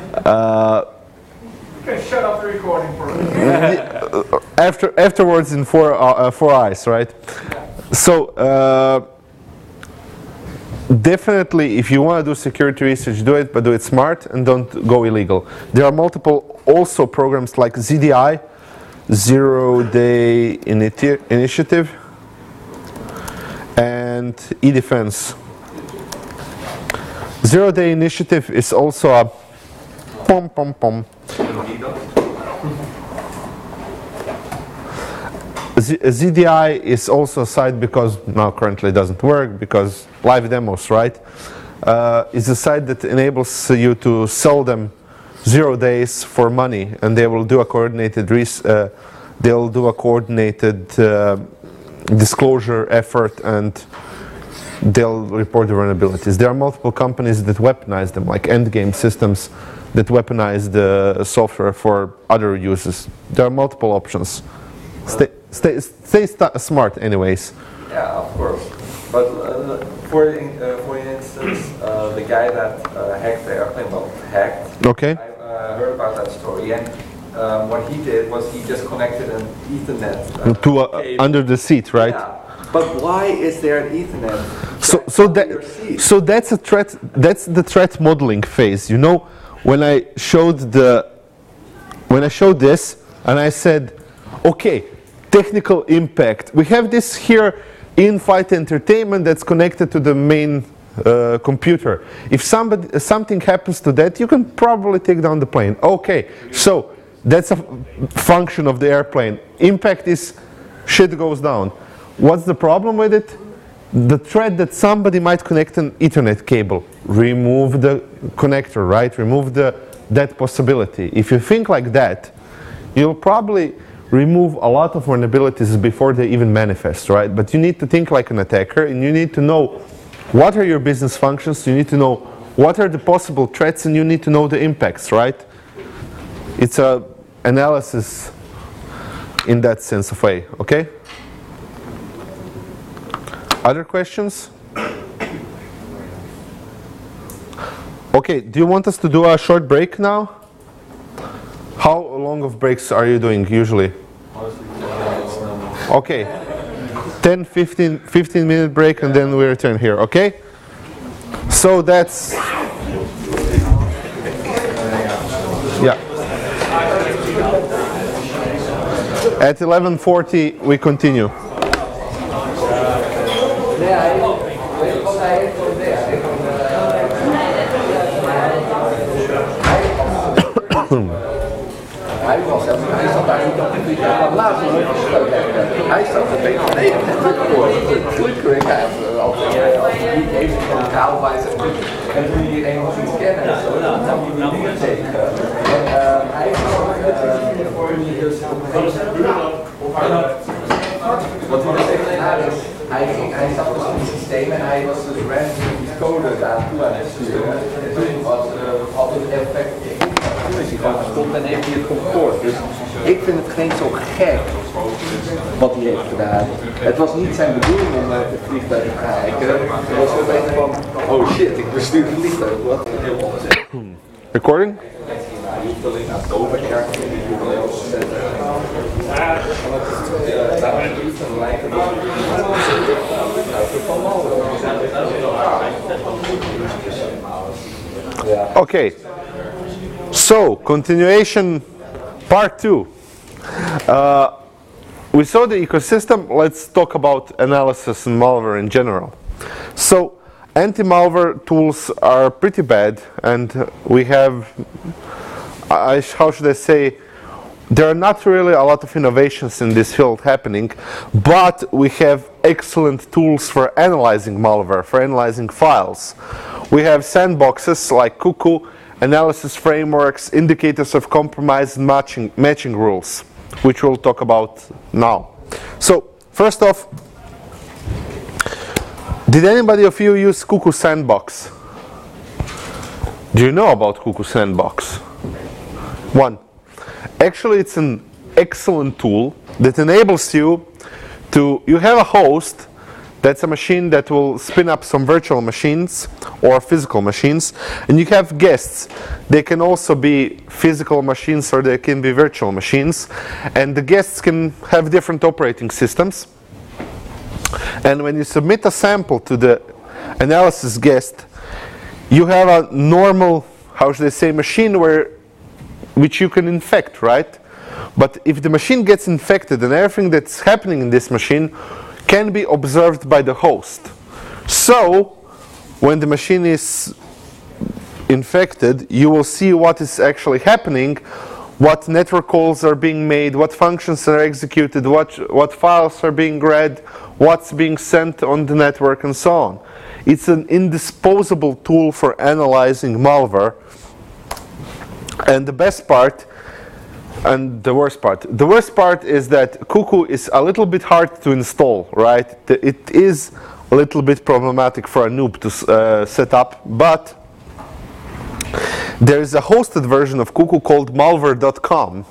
Okay, shut off the recording for me. afterwards in four eyes, right? So, definitely, if you want to do security research, do it, but do it smart and don't go illegal. There are multiple also programs like ZDI, Zero Day Initiative, and eDefense. Zero Day Initiative is also a ZDI is also a site because now currently doesn't work because live demos, right? Is a site that enables you to sell them 0 days for money, and they will do a coordinated disclosure effort, and they'll report the vulnerabilities. There are multiple companies that weaponize them, like Endgame Systems that weaponize the software for other uses. There are multiple options. Stay smart anyways. Yeah, of course. But for instance, the guy that hacked the airplane, well, hacked. Okay. I heard about that story, and what he did was he just connected an Ethernet to under the seat, right? Yeah. But why is there an Ethernet? So that's a threat. That's the threat modeling phase. You know, when I showed this and I said, okay, technical impact. We have this here in-flight entertainment that's connected to the main computer. If something happens to that, you can probably take down the plane. Okay, so that's a function of the airplane. Impact is shit goes down. What's the problem with it? The threat that somebody might connect an Ethernet cable. Remove the connector, right? Remove that possibility. If you think like that, you'll probably remove a lot of vulnerabilities before they even manifest, right? But you need to think like an attacker, and you need to know what are your business functions, you need to know what are the possible threats, and you need to know the impacts, right? It's a analysis in that sense of way, okay? Other questions? Okay, do you want us to do a short break now? How long of breaks are you doing usually? Okay, 15 minute break and then we return here, okay? So that's, yeah. At 11:40 we continue. Hij zat daar niet op de Twitter. Maar laatst nog even gesproken. Hij zat er tegen Twitter. Hij had altijd niet even van de kaal bij zijn Twitter. En toen hij een was iets kennen, dan nam hij die dingen tegen. En hij heeft wat hij dus echt gedaan is, hij zag dus in het systeem en hij was dus random die code daar toe aan het sturen. En toen was altijd het effect. Toen is hij gewoon gestopt en heeft hij het gehoord. Dus ik vind het geen zo gek wat hij heeft gedaan. Het was niet zijn bedoeling om het vliegtuig te kijken. Het was een beetje van, oh shit, ik bestuur het vliegtuig. Wat heel onzin. Recording? Je hoeft alleen naar boven ergens in die hoek te zetten. Daar is iets aan lijken. Okay, so continuation part 2. We saw the ecosystem. Let's talk about analysis and malware in general. So anti-malware tools are pretty bad, and we have, how should I say, there are not really a lot of innovations in this field happening, but we have excellent tools for analyzing malware, for analyzing files. We have sandboxes like Cuckoo, analysis frameworks, indicators of compromise, and matching rules, which we'll talk about now. So, first off, did anybody of you use Cuckoo Sandbox? Do you know about Cuckoo Sandbox? One. Actually, it's an excellent tool that enables you to, you have a host that's a machine that will spin up some virtual machines or physical machines, and you have guests. They can also be physical machines or they can be virtual machines, and the guests can have different operating systems. And when you submit a sample to the analysis guest, you have a normal, how should I say, machine which you can infect, right? But if the machine gets infected, then everything that's happening in this machine can be observed by the host. So when the machine is infected, you will see what is actually happening, what network calls are being made, what functions are executed, what files are being read, what's being sent on the network, and so on. It's an indisposable tool for analyzing malware. And the best part, and the worst part is that Cuckoo is a little bit hard to install, right? It is a little bit problematic for a noob to set up, but there is a hosted version of Cuckoo called malware.com.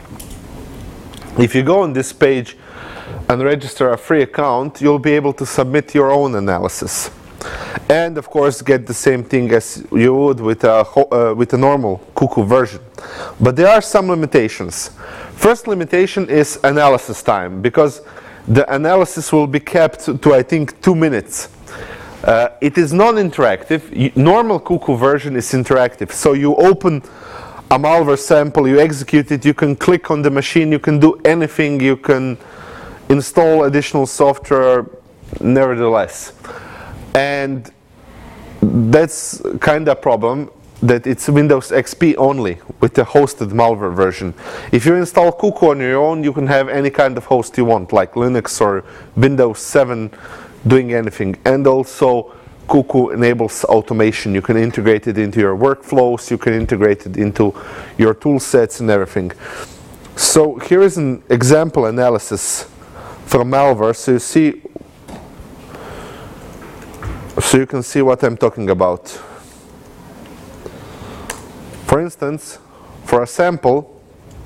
If you go on this page and register a free account, you'll be able to submit your own analysis. And of course get the same thing as you would with a normal Cuckoo version. But there are some limitations. First limitation is analysis time, because the analysis will be kept to I think 2 minutes. It is non-interactive. Normal Cuckoo version is interactive. So you open a malware sample, you execute it, you can click on the machine, you can do anything, you can install additional software nevertheless. And that's kind of a problem, that it's Windows XP only with the hosted malware version. If you install Cuckoo on your own, you can have any kind of host you want, like Linux or Windows 7 doing anything. And also Cuckoo enables automation. You can integrate it into your workflows, you can integrate it into your tool sets and everything. So here is an example analysis from malware, so you can see what I'm talking about. For instance, for a sample,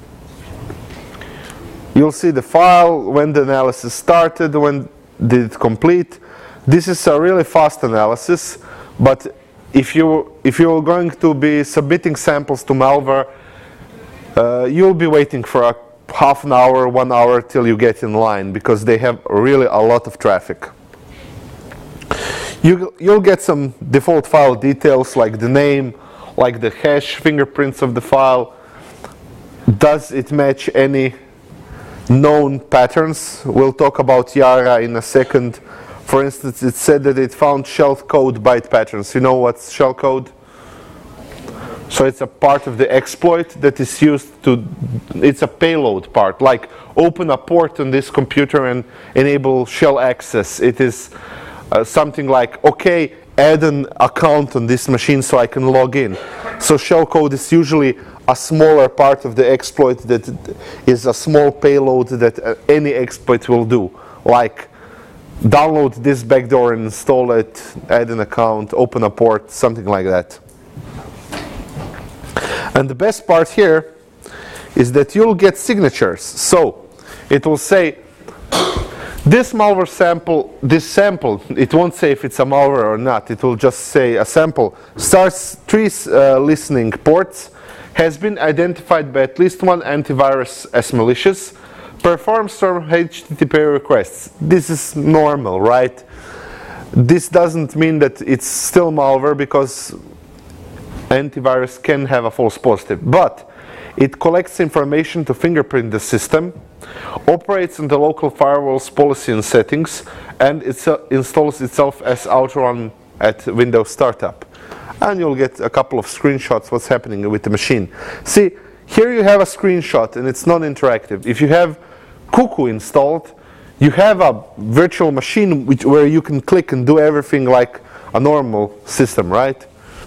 you'll see the file, when the analysis started, when did it complete. This is a really fast analysis, but if you're going to be submitting samples to malware, you'll be waiting for a half an hour, 1 hour till you get in line, because they have really a lot of traffic. You'll get some default file details like the name, like the hash fingerprints of the file. Does it match any known patterns? We'll talk about Yara in a second. For instance, it said that it found shellcode byte patterns. You know what's shellcode? So it's a part of the exploit that is used to, it's a payload part, like open a port on this computer and enable shell access. It is something like, okay, add an account on this machine so I can log in. So shellcode is usually a smaller part of the exploit that is a small payload that any exploit will do, like download this backdoor and install it, add an account, open a port, something like that. And the best part here is that you'll get signatures. So it will say, this malware sample, it won't say if it's a malware or not, it will just say a sample, starts 3 listening ports, has been identified by at least one antivirus as malicious, performs some HTTP requests. This is normal, right? This doesn't mean that it's still malware, because antivirus can have a false positive, but it collects information to fingerprint the system, operates on the local firewall's policy and settings, and it installs itself as autorun at Windows startup. And you'll get a couple of screenshots what's happening with the machine. See, here you have a screenshot and it's non-interactive. If you have Cuckoo installed, you have a virtual machine where you can click and do everything like a normal system, right?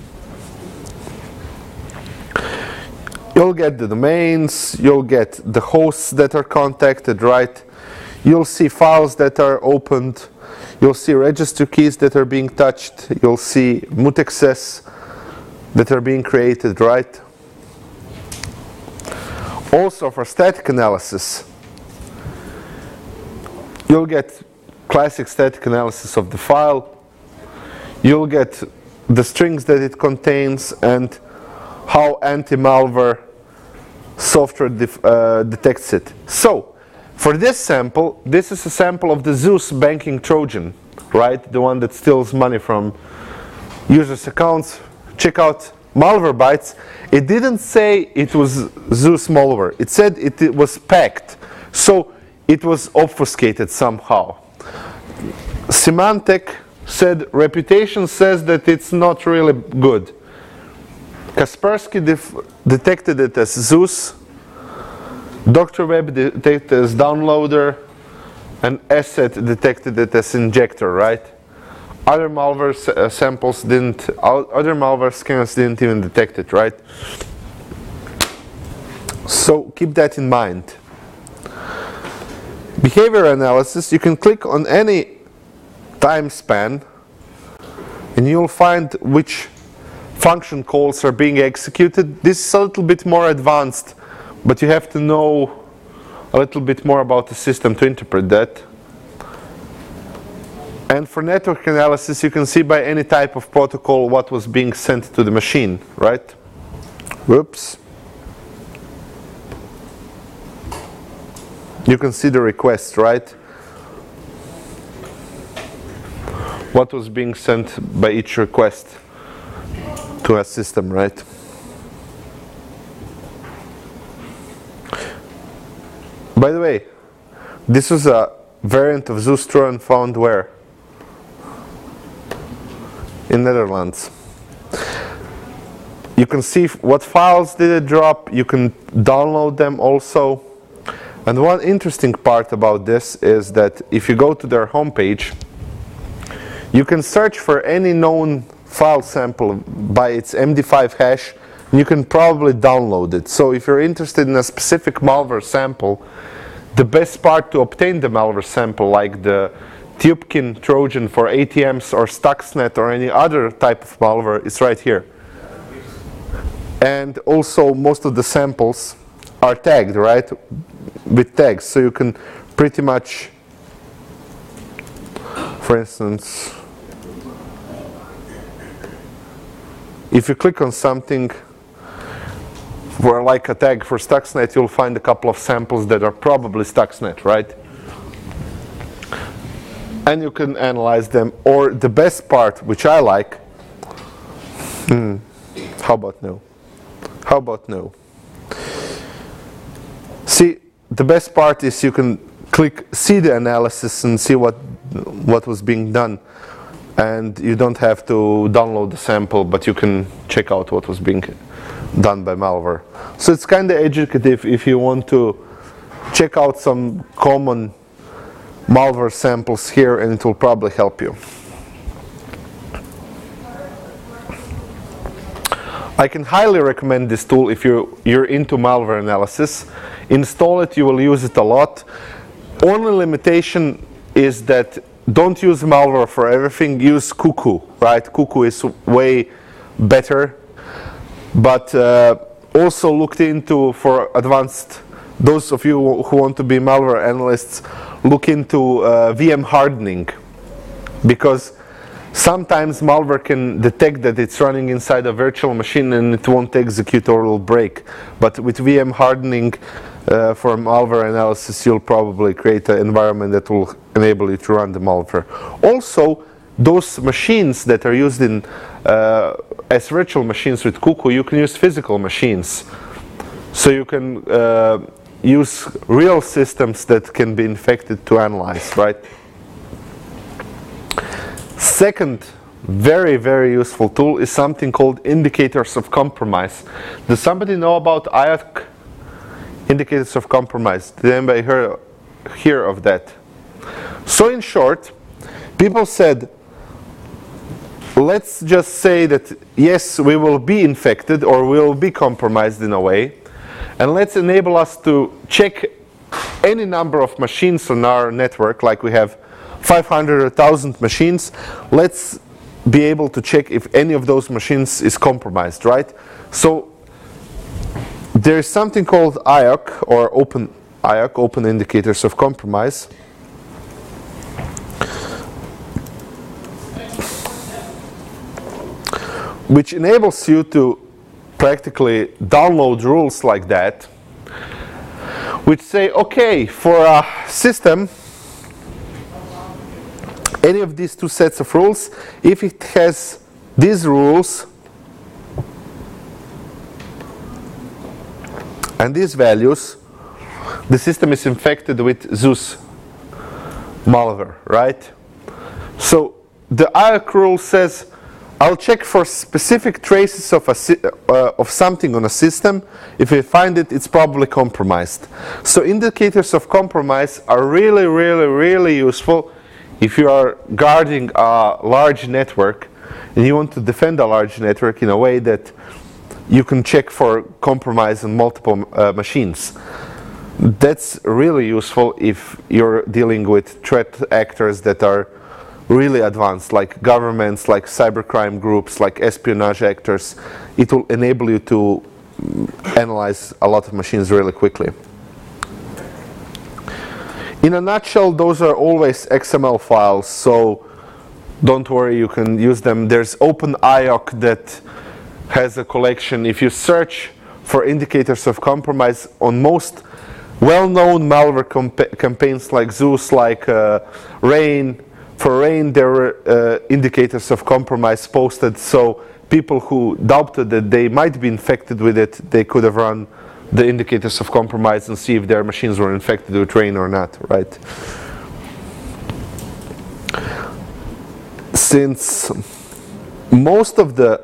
You'll get the domains, you'll get the hosts that are contacted, right? You'll see files that are opened, you'll see register keys that are being touched, you'll see mutexes that are being created, right? Also for static analysis, you'll get classic static analysis of the file, you'll get the strings that it contains and how anti-malware software detects it. So, For this sample, this is a sample of the Zeus banking Trojan, right? The one that steals money from users' accounts. Check out Malwarebytes. It didn't say it was Zeus malware. It said it was packed. So it was obfuscated somehow. Symantec said reputation says that it's not really good. Kaspersky detected it as Zeus. Dr. Web detected it as downloader, and Asset detected it as injector, right? Other malware samples didn't, other malware scanners didn't even detect it, right? So keep that in mind. Behavior analysis, you can click on any time span and you'll find which function calls are being executed. This is a little bit more advanced, but you have to know a little bit more about the system to interpret that. And for network analysis, you can see by any type of protocol what was being sent to the machine, right? Whoops. You can see the request, right? What was being sent by each request to a system, right? By the way, this was a variant of Zeus Trojan found where? In Netherlands. You can see what files did it drop. You can download them also. And one interesting part about this is that if you go to their homepage, you can search for any known file sample by its MD5 hash, and you can probably download it. So if you're interested in a specific malware sample, the best part to obtain the malware sample, like the Tubkin Trojan for ATMs or Stuxnet or any other type of malware, is right here. And also most of the samples are tagged, right, with tags, so you can pretty much, for instance, if you click on something for like a tag for Stuxnet, you'll find a couple of samples that are probably Stuxnet, right? And you can analyze them. Or the best part, which I like, how about no? How about no? See, the best part is you can click see the analysis and see what was being done, and you don't have to download the sample, but you can check out what was being done by malware. So it's kind of educative if you want to check out some common malware samples here, and it will probably help you. I can highly recommend this tool if you're into malware analysis. Install it, you will use it a lot. Only limitation is that don't use malware for everything, use Cuckoo, right? Cuckoo is way better, but also looked into for advanced, those of you who want to be malware analysts, look into VM hardening, because sometimes malware can detect that it's running inside a virtual machine and it won't execute or will break. But with VM hardening for malware analysis, you'll probably create an environment that will enable you to run the malware. Also, those machines that are used in as virtual machines with Cuckoo, you can use physical machines. So you can use real systems that can be infected to analyze, right? Second very, very useful tool is something called indicators of compromise. Does somebody know about IAC indicators of compromise? Did anybody hear of that? So in short, people said, let's just say that yes, we will be infected or we will be compromised in a way, and let's enable us to check any number of machines on our network, like we have 500 or 1,000 machines. Let's be able to check if any of those machines is compromised, right? So there is something called IAC, or IAC, Open Indicators of Compromise. Which enables you to practically download rules like that, which say, okay, for a system, any of these two sets of rules, if it has these rules and these values, the system is infected with Zeus malware, right? So the IAC rule says, I'll check for specific traces of something on a system. If I find it, it's probably compromised. So indicators of compromise are really, really, really useful if you are guarding a large network and you want to defend a large network in a way that you can check for compromise on multiple machines. That's really useful if you're dealing with threat actors that are really advanced, like governments, like cybercrime groups, like espionage actors. It will enable you to analyze a lot of machines really quickly. In a nutshell, those are always XML files, so don't worry, you can use them. There's OpenIOC that has a collection. If you search for indicators of compromise on most well-known malware campaigns like Zeus, like Rain, for Rain there were indicators of compromise posted, so people who doubted that they might be infected with it, they could have run the indicators of compromise and see if their machines were infected with Rain or not, right? Since most of the,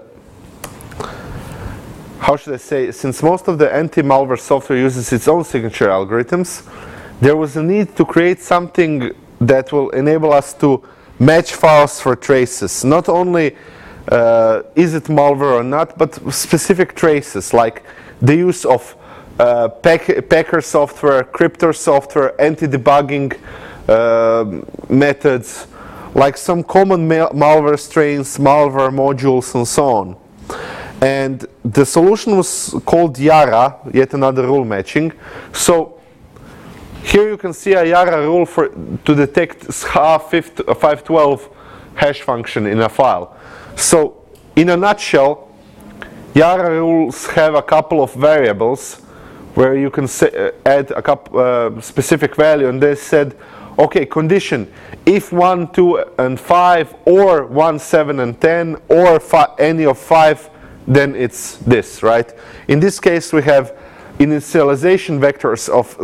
how should I say, since most of the anti-malware software uses its own signature algorithms, there was a need to create something that will enable us to match files for traces. Not only is it malware or not, but specific traces, like the use of packer software, cryptor software, anti-debugging methods, like some common malware strains, malware modules, and so on. And the solution was called Yara, yet another rule matching. So here you can see a Yara rule to detect SHA-512 hash function in a file. So in a nutshell, Yara rules have a couple of variables where you can add a couple, specific value, and they said, okay, condition, if 1, 2, and 5, or 1, 7, and 10, or any of 5, then it's this, right? In this case, we have initialization vectors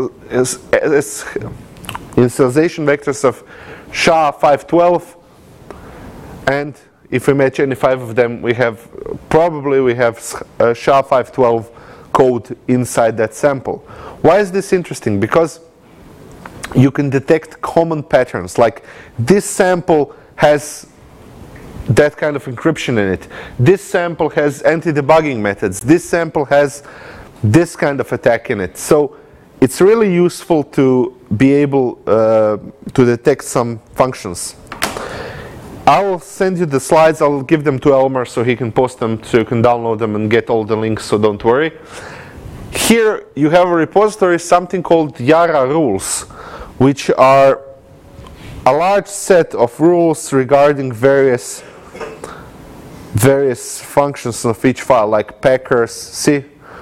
of SHA-512, and if we match any 5 of them, we have SHA-512 code inside that sample. Why is this interesting? Because you can detect common patterns, like this sample has that kind of encryption in it. This sample has anti-debugging methods. This sample has this kind of attack in it. So it's really useful to be able to detect some functions. I'll send you the slides. I'll give them to Elmer so he can post them, so you can download them and get all the links, so don't worry. Here you have a repository, something called Yara rules, which are a large set of rules regarding various functions of each file, like packers, see?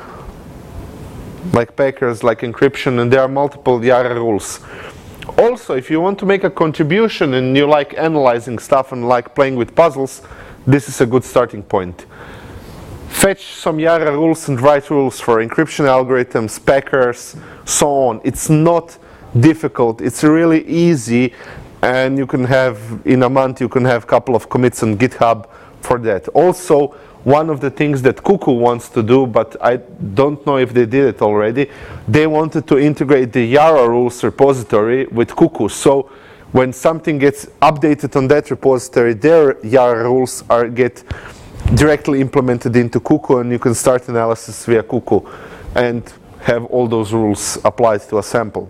Like packers, like encryption, and there are multiple Yara rules. Also, if you want to make a contribution and you like analyzing stuff and like playing with puzzles, this is a good starting point. Fetch some Yara rules and write rules for encryption algorithms, packers, so on. It's not difficult, it's really easy, and you can have, in a month, you can have a couple of commits on GitHub for that. Also, one of the things that Cuckoo wants to do, but I don't know if they did it already, they wanted to integrate the Yara rules repository with Cuckoo. So when something gets updated on that repository, their Yara rules get directly implemented into Cuckoo, and you can start analysis via Cuckoo and have all those rules applied to a sample.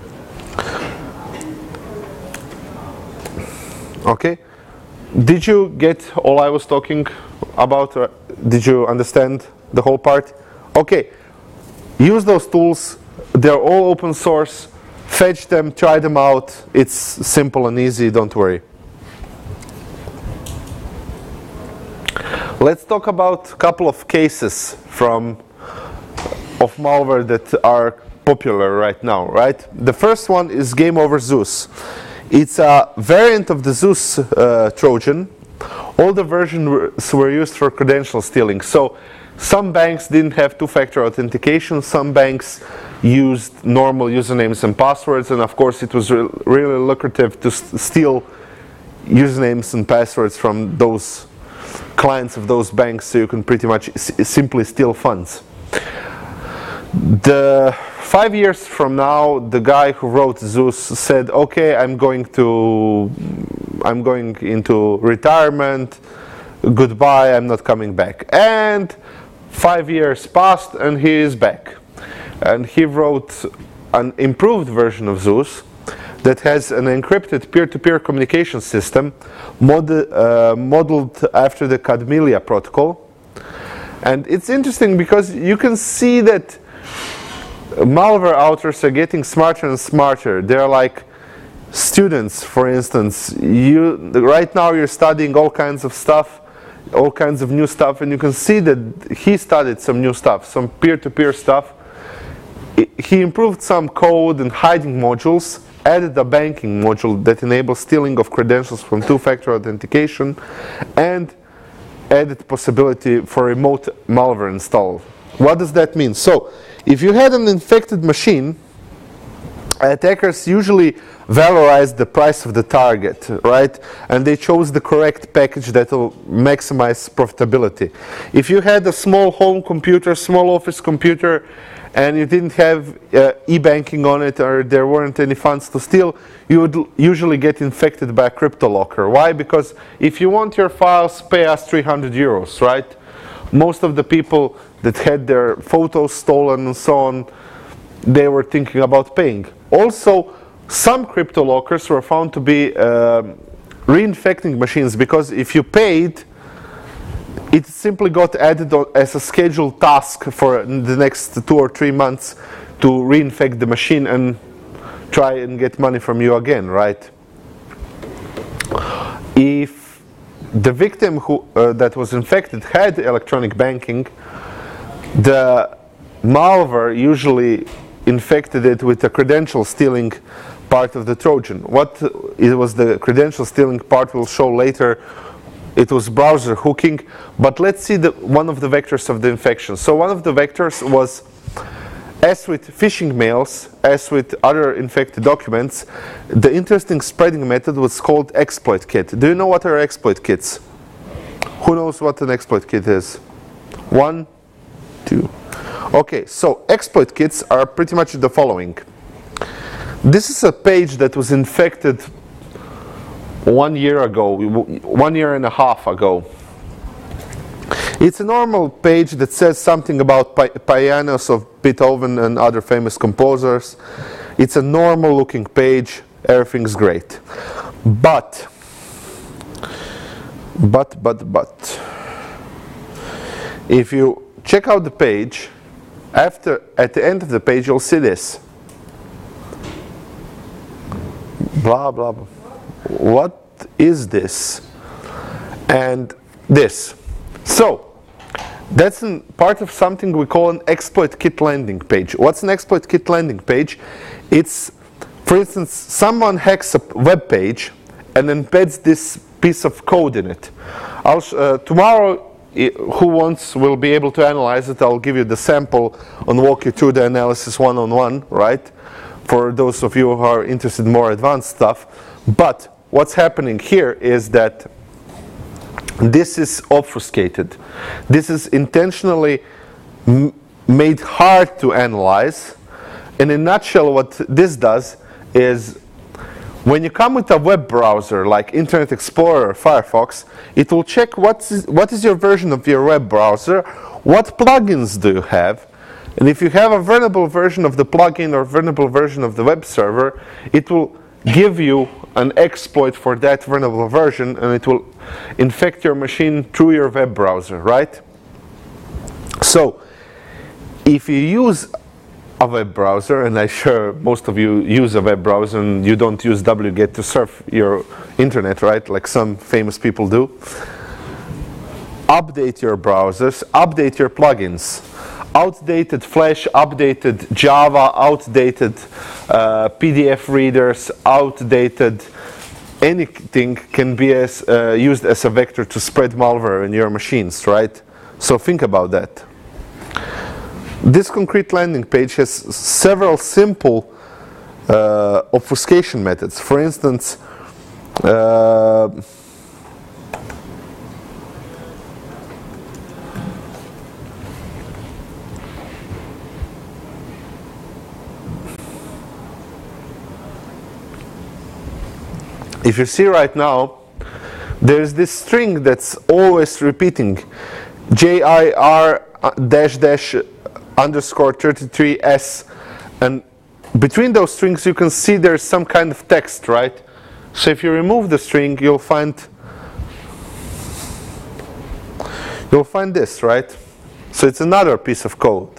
Okay, did you get all I was talking about? Did you understand the whole part? Okay, use those tools. They're all open source. Fetch them, try them out. It's simple and easy, don't worry. Let's talk about a couple of cases of malware that are popular right now, right? The first one is Game Over Zeus. It's a variant of the Zeus Trojan. All the versions were used for credential stealing. So some banks didn't have two-factor authentication, some banks used normal usernames and passwords, and of course it was really lucrative to steal usernames and passwords from those clients of those banks, so you can pretty much simply steal funds. 5 years from now, the guy who wrote Zeus said, okay, I'm going into retirement, goodbye, I'm not coming back. And 5 years passed and he is back. And he wrote an improved version of Zeus that has an encrypted peer-to-peer communication system modeled after the Cadmilia protocol. And it's interesting because you can see that malware authors are getting smarter and smarter. They're like students, for instance. Right now you're studying all kinds of stuff, all kinds of new stuff, and you can see that he studied some new stuff, some peer-to-peer stuff. He improved some code and hiding modules, added a banking module that enables stealing of credentials from two-factor authentication, and added possibility for remote malware install. What does that mean? So, if you had an infected machine, attackers usually valorized the price of the target, right? And they chose the correct package that will maximize profitability. If you had a small home computer, small office computer, and you didn't have e-banking on it, or there weren't any funds to steal, you would usually get infected by a crypto locker. Why? Because if you want your files, pay us 300 euros, right? Most of the people that had their photos stolen and so on, they were thinking about paying. Also, some crypto lockers were found to be reinfecting machines, because if you paid, it simply got added as a scheduled task for the next 2 or 3 months to reinfect the machine and try and get money from you again, right? If the victim who that was infected had electronic banking, the malware usually infected it with the credential stealing part of the Trojan. What it was the credential stealing part we'll show later. It was browser hooking, but let's see one of the vectors of the infection. So one of the vectors was, as with phishing mails, as with other infected documents, the interesting spreading method was called exploit kit. Do you know what are exploit kits? Who knows what an exploit kit is? 1, 2. Okay, so exploit kits are pretty much the following. This is a page that was infected 1 year ago, 1.5 years ago. It's a normal page that says something about pianos of Beethoven and other famous composers. It's a normal looking page, everything's great. But, if you check out the page, at the end of the page you'll see this. Blah, blah, blah. What is this? And this. So, that's part of something we call an exploit kit landing page. What's an exploit kit landing page? It's, for instance, someone hacks a web page and embeds this piece of code in it. Tomorrow, who wants will be able to analyze it. I'll give you the sample and walk you through the analysis one-on-one, right? For those of you who are interested in more advanced stuff. But what's happening here is that this is obfuscated. This is intentionally made hard to analyze. In a nutshell, what this does is, when you come with a web browser like Internet Explorer or Firefox, it will check what is your version of your web browser, what plugins do you have, and if you have a vulnerable version of the plugin or vulnerable version of the web server, it will give you an exploit for that vulnerable version, and it will infect your machine through your web browser, right? So, if you use a web browser, and I'm sure most of you use a web browser and you don't use wget to surf your internet, right? Like some famous people do. Update your browsers, update your plugins. outdated Flash, updated Java, outdated PDF readers, outdated anything can be used as a vector to spread malware in your machines, right? So think about that. This concrete landing page has several simple obfuscation methods. For instance, if you see right now, there's this string that's always repeating, JIR-_33S, and between those strings you can see there's some kind of text, right? So if you remove the string, you'll find this, right? So it's another piece of code,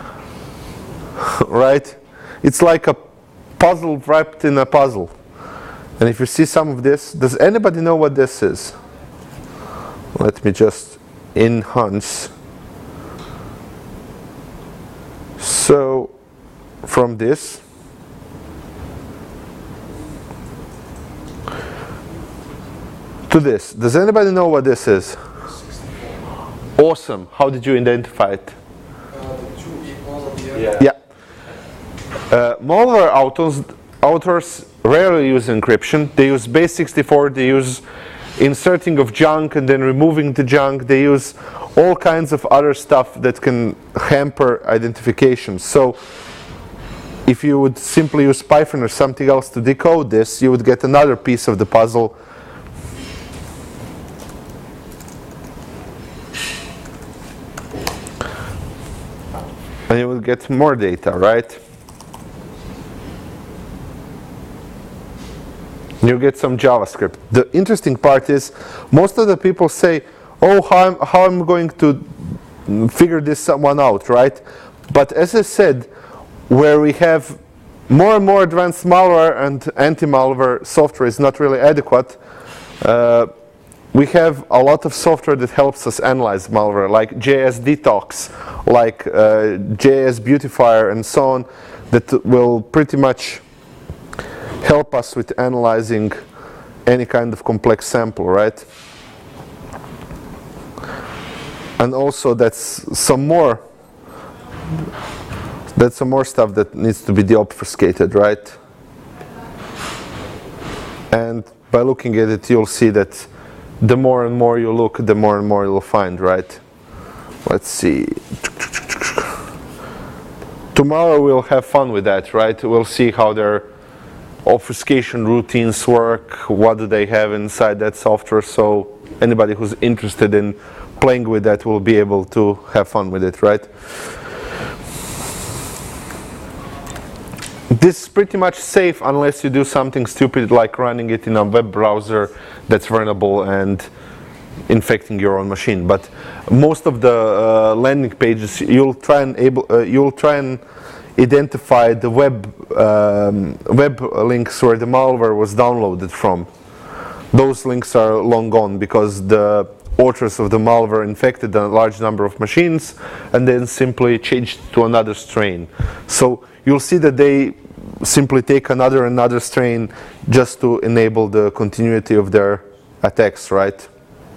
right? It's like a puzzle wrapped in a puzzle. And if you see some of this, does anybody know what this is? Let me just enhance. So from this to this, does anybody know what this is? Awesome. How did you identify it? Yeah. Malware authors rarely use encryption. They use base64, they use inserting of junk and then removing the junk. They use all kinds of other stuff that can hamper identification. So if you would simply use Python or something else to decode this, you would get another piece of the puzzle. And you will get more data, right? You get some JavaScript. The interesting part is, most of the people say, oh, how I'm going to figure this one out, right? But as I said, where we have more and more advanced malware and anti-malware software is not really adequate, we have a lot of software that helps us analyze malware, like JS Detox, like JS Beautifier, and so on, that will pretty much help us with analyzing any kind of complex sample, right? And also that's some more stuff that needs to be deobfuscated, right? And by looking at it, you'll see that the more and more you look, the more and more you'll find, right? Let's see. Tomorrow we'll have fun with that, right? We'll see how their obfuscation routines work, what do they have inside that software, so anybody who's interested in playing with that will be able to have fun with it, right? This is pretty much safe unless you do something stupid like running it in a web browser that's vulnerable and infecting your own machine. But most of the landing pages, you'll try and identify the web links where the malware was downloaded from. Those links are long gone because the authors of the malware infected a large number of machines and then simply changed to another strain. So you'll see that they simply take another strain just to enable the continuity of their attacks, right?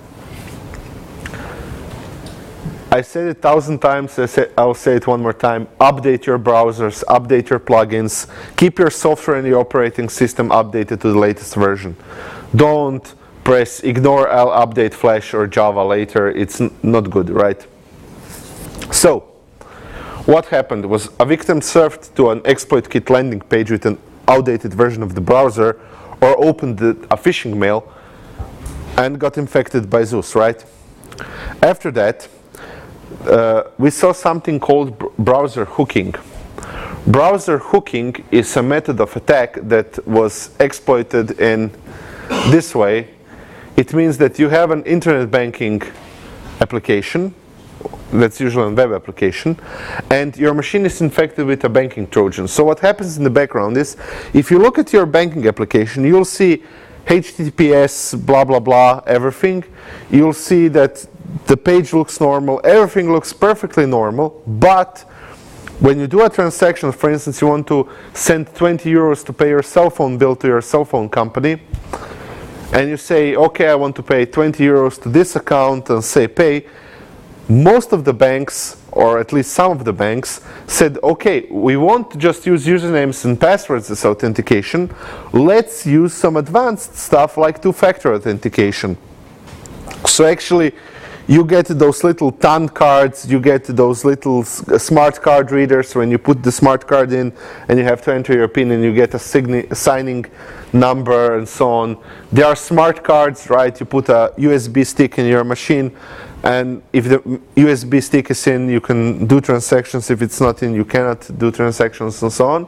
I said it 1,000 times, I'll say it one more time. Update your browsers, update your plugins, keep your software and your operating system updated to the latest version. Don't press ignore, I'll update Flash or Java later. It's not good, right? So, what happened was a victim surfed to an exploit kit landing page with an outdated version of the browser, or opened a phishing mail and got infected by Zeus, right? After that, we saw something called browser hooking. Browser hooking is a method of attack that was exploited in this way. It means that you have an internet banking application, that's usually a web application, and your machine is infected with a banking Trojan. So what happens in the background is, if you look at your banking application, you'll see HTTPS, blah, blah, blah, everything. You'll see that the page looks normal, everything looks perfectly normal, but when you do a transaction, for instance, you want to send 20 euros to pay your cell phone bill to your cell phone company, and you say, okay, I want to pay 20 euros to this account and say pay, most of the banks, or at least some of the banks, said, okay, we won't just use usernames and passwords as authentication, let's use some advanced stuff like two-factor authentication. So actually, you get those little TAN cards, you get those little smart card readers when you put the smart card in and you have to enter your PIN and you get a signing number and so on. There are smart cards, right? You put a USB stick in your machine, and if the USB stick is in, you can do transactions. If it's not in, you cannot do transactions and so on.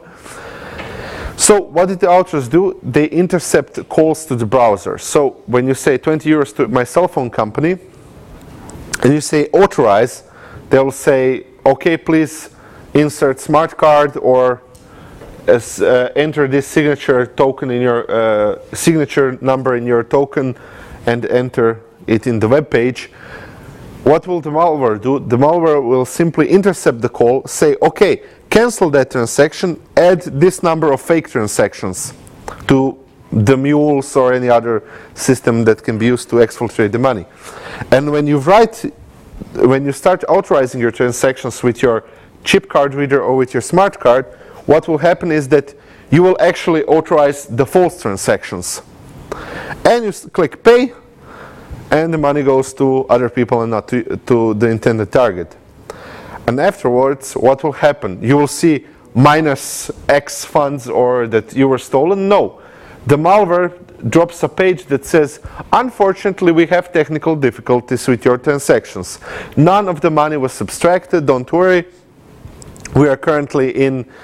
So what did the authors do? They intercept calls to the browser. So when you say 20 euros to my cell phone company, and you say authorize, they will say, okay, please insert smart card or enter this signature token in your signature number in your token and enter it in the web page. What will the malware do? The malware will simply intercept the call, say, okay, cancel that transaction, add this number of fake transactions to the mules or any other system that can be used to exfiltrate the money. And when you start authorizing your transactions with your chip card reader or with your smart card, what will happen is that you will actually authorize the false transactions. And you click pay, and the money goes to other people and not to the intended target. And afterwards, what will happen? You will see minus X funds or that you were stolen? No. The malware drops a page that says, unfortunately, we have technical difficulties with your transactions. None of the money was subtracted, don't worry. We are currently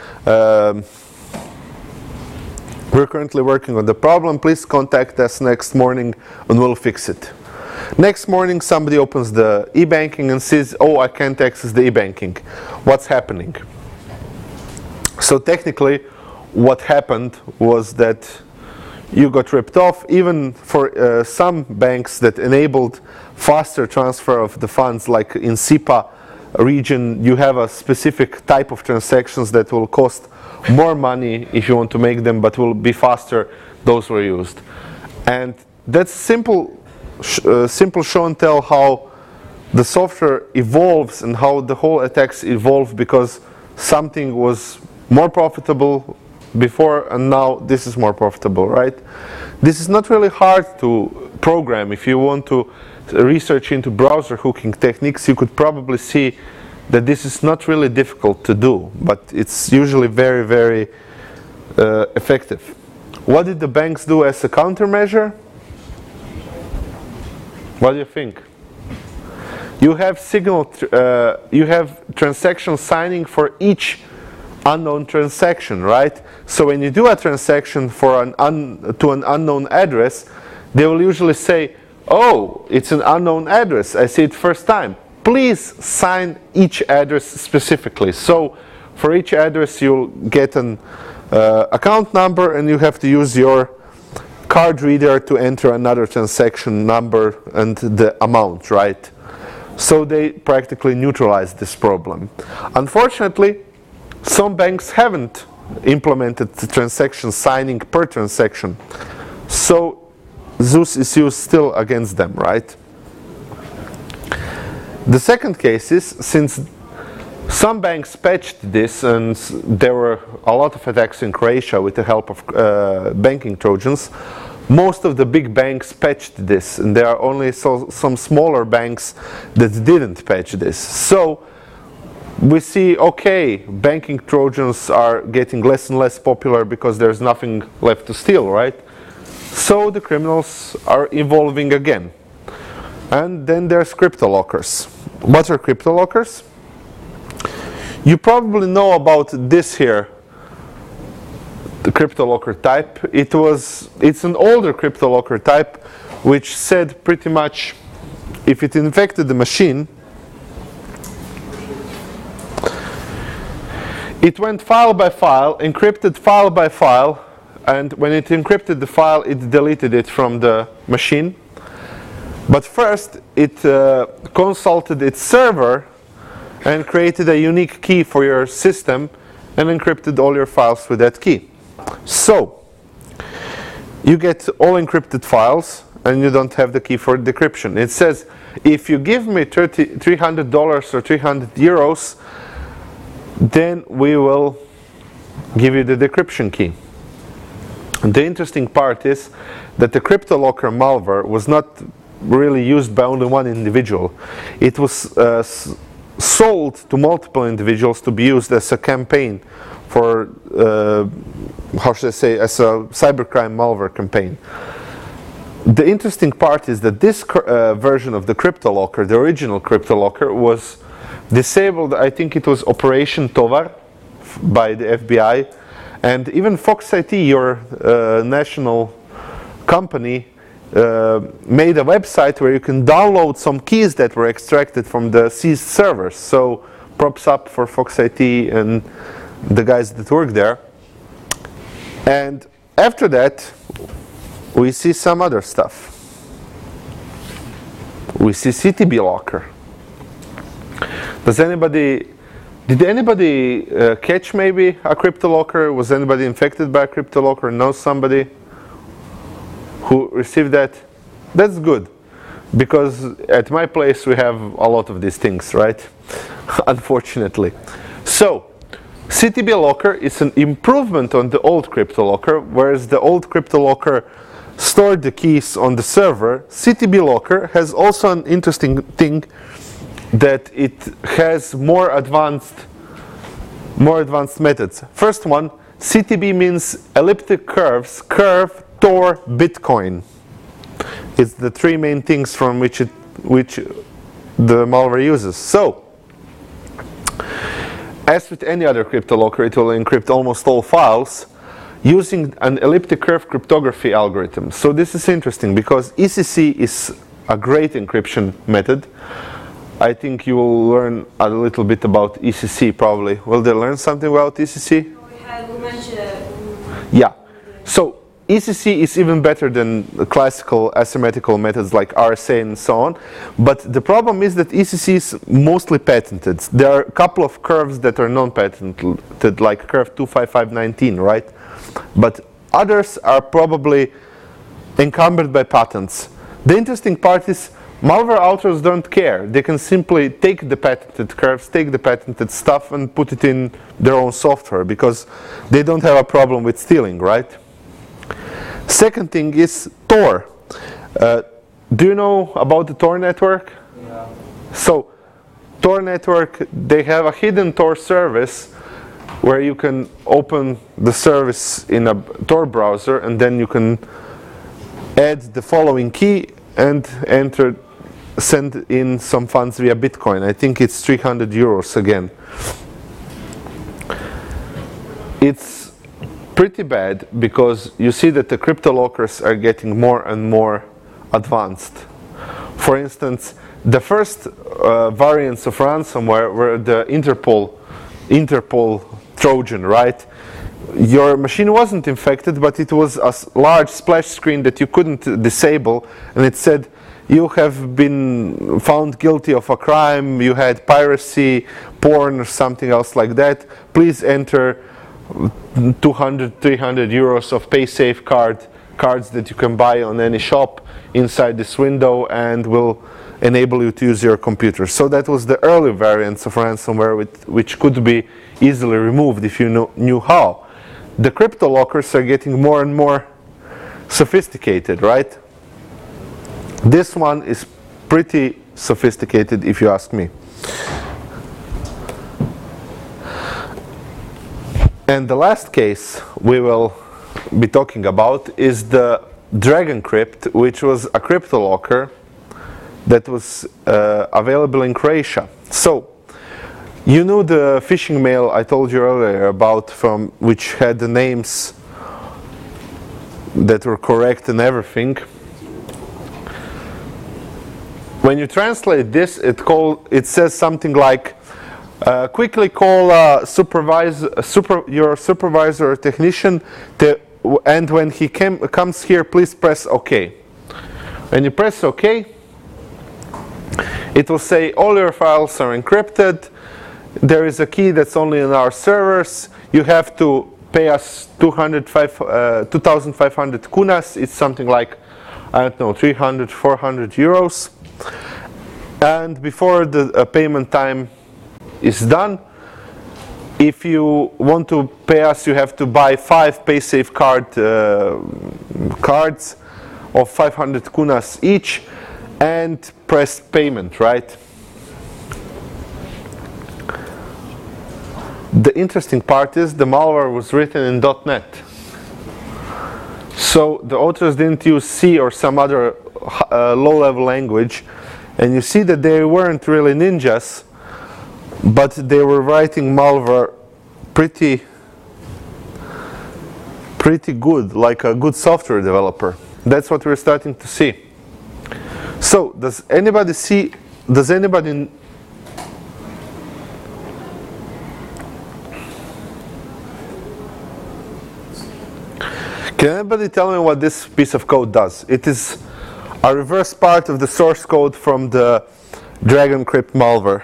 working on the problem. Please contact us next morning and we'll fix it. Next morning, somebody opens the e-banking and says, oh, I can't access the e-banking. What's happening? So technically, what happened was that you got ripped off. Even for some banks that enabled faster transfer of the funds, like in SIPA region, you have a specific type of transactions that will cost more money if you want to make them, but will be faster. Those were used. And that's simple show and tell how the software evolves and how the whole attacks evolve, because something was more profitable before and now this is more profitable, right? This is not really hard to program. If you want to research into browser hooking techniques, you could probably see that this is not really difficult to do, but it's usually very, very effective. What did the banks do as a countermeasure? What do you think? You have you have transaction signing for each unknown transaction, right? So when you do a transaction for to an unknown address, they will usually say, oh, it's an unknown address, I see it first time. Please sign each address specifically. So for each address you'll get an account number and you have to use your card reader to enter another transaction number and the amount, right? So they practically neutralize this problem. Unfortunately, some banks haven't implemented the transaction signing per transaction. So Zeus is used still against them, right? The second case is, since some banks patched this, and there were a lot of attacks in Croatia with the help of banking Trojans, most of the big banks patched this, and there are only some smaller banks that didn't patch this. So we see, okay, banking Trojans are getting less and less popular because there's nothing left to steal, right? So the criminals are evolving again. And then there's CryptoLockers. What are CryptoLockers? You probably know about this here, the CryptoLocker type. It's an older CryptoLocker type which said pretty much, if it infected the machine, it went file by file, encrypted file by file, and when it encrypted the file, it deleted it from the machine. But first, it consulted its server and created a unique key for your system and encrypted all your files with that key. So, you get all encrypted files and you don't have the key for decryption. It says, if you give me $300 or 300 euros, then we will give you the decryption key. The interesting part is that the CryptoLocker malware was not really used by only one individual. It was sold to multiple individuals to be used as a campaign for, how should I say, as a cybercrime malware campaign. The interesting part is that this version of the CryptoLocker, the original CryptoLocker, was disabled. I think it was Operation Tovar by the FBI, and even Fox IT, your national company, made a website where you can download some keys that were extracted from the seized servers. So props up for Fox IT and the guys that work there. And after that, we see some other stuff. We see CTB Locker. Did anybody catch maybe a CryptoLocker? Was anybody infected by a CryptoLocker? Know somebody who received that? That's good, because at my place we have a lot of these things, right? Unfortunately. So, CTB Locker is an improvement on the old CryptoLocker, whereas the old CryptoLocker stored the keys on the server. CTB Locker has also an interesting thing, that it has more advanced methods. First one, CTB means elliptic curves, curve, Tor, Bitcoin. It's the three main things from which the malware uses. So, as with any other CryptoLocker, it will encrypt almost all files using an elliptic curve cryptography algorithm. So this is interesting because ECC is a great encryption method. I think you will learn a little bit about ECC probably. Will they learn something about ECC? We mentioned it. Yeah. So ECC is even better than the classical asymmetrical methods like RSA and so on. But the problem is that ECC is mostly patented. There are a couple of curves that are non-patented, like curve 25519, right? But others are probably encumbered by patents. The interesting part is malware authors don't care. They can simply take the patented curves, take the patented stuff and put it in their own software because they don't have a problem with stealing, right? Second thing is Tor. Do you know about the Tor network? Yeah. So, Tor network, they have a hidden Tor service where you can open the service in a Tor browser and then you can add the following key and send in some funds via Bitcoin. I think it's 300 euros again. It's pretty bad because you see that the CryptoLockers are getting more and more advanced. For instance, the first variants of ransomware were the Interpol Trojan, right? Your machine wasn't infected, but it was a large splash screen that you couldn't disable, and it said, you have been found guilty of a crime, you had piracy, porn, or something else like that. Please enter 200, 300 euros of PaySafe cards that you can buy on any shop inside this window and will enable you to use your computer. So that was the early variants of ransomware which could be easily removed if you knew how. The CryptoLockers are getting more and more sophisticated, right? This one is pretty sophisticated if you ask me. And the last case we will be talking about is the DragonCrypt, which was a CryptoLocker that was available in Croatia. So, you know the phishing mail I told you earlier about, from which had the names that were correct and everything. When you translate this, it says something like, quickly call your supervisor or technician, and when he comes here, please press OK. When you press OK, It will say all your files are encrypted. There is a key that's only in our servers. You have to pay us 2,500 kunas. It's something like, I don't know, 300, 400 euros. And before the payment time is done, if you want to pay us, you have to buy 5 PaySafe cards of 500 kunas each and press payment, right? The interesting part is the malware was written in .NET. So the authors didn't use C or some other low-level language, and you see that they weren't really ninjas, but they were writing malware pretty good, like a good software developer. That's what we're starting to see. So does anybody see, does anybody can anybody tell me what this piece of code does? It is a reverse part of the source code from the DragonCrypt malware.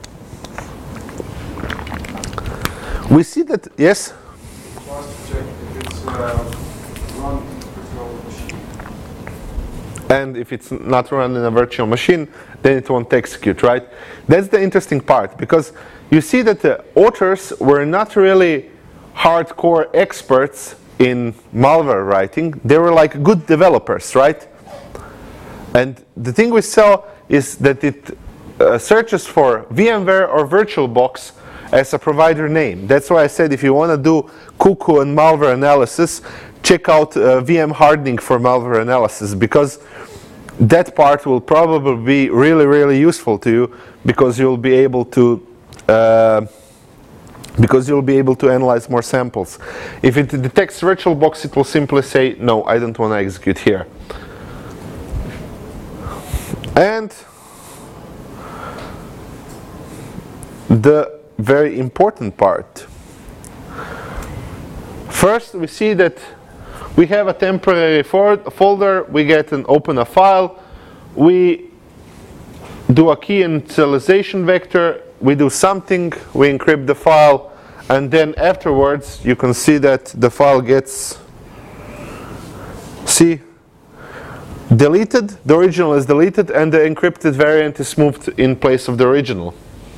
We see that, yes? Just check if it's run in a virtual machine. And if it's not run in a virtual machine, then it won't execute, right? That's the interesting part, because you see that the authors were not really hardcore experts in malware writing. They were like good developers, right? And the thing we saw is that it searches for VMware or VirtualBox as a provider name. That's why I said if you want to do cuckoo and malware analysis, check out VM hardening for malware analysis, because that part will probably be really, really useful to you, because you'll be able to analyze more samples. If it detects VirtualBox, it will simply say, no, I don't want to execute here. And the very important part. First, we see that we have a temporary folder, we get and open a file, we do a key initialization vector, we do something, we encrypt the file, and then afterwards you can see that the file gets, see, deleted, the original is deleted, and the encrypted variant is moved in place of the original.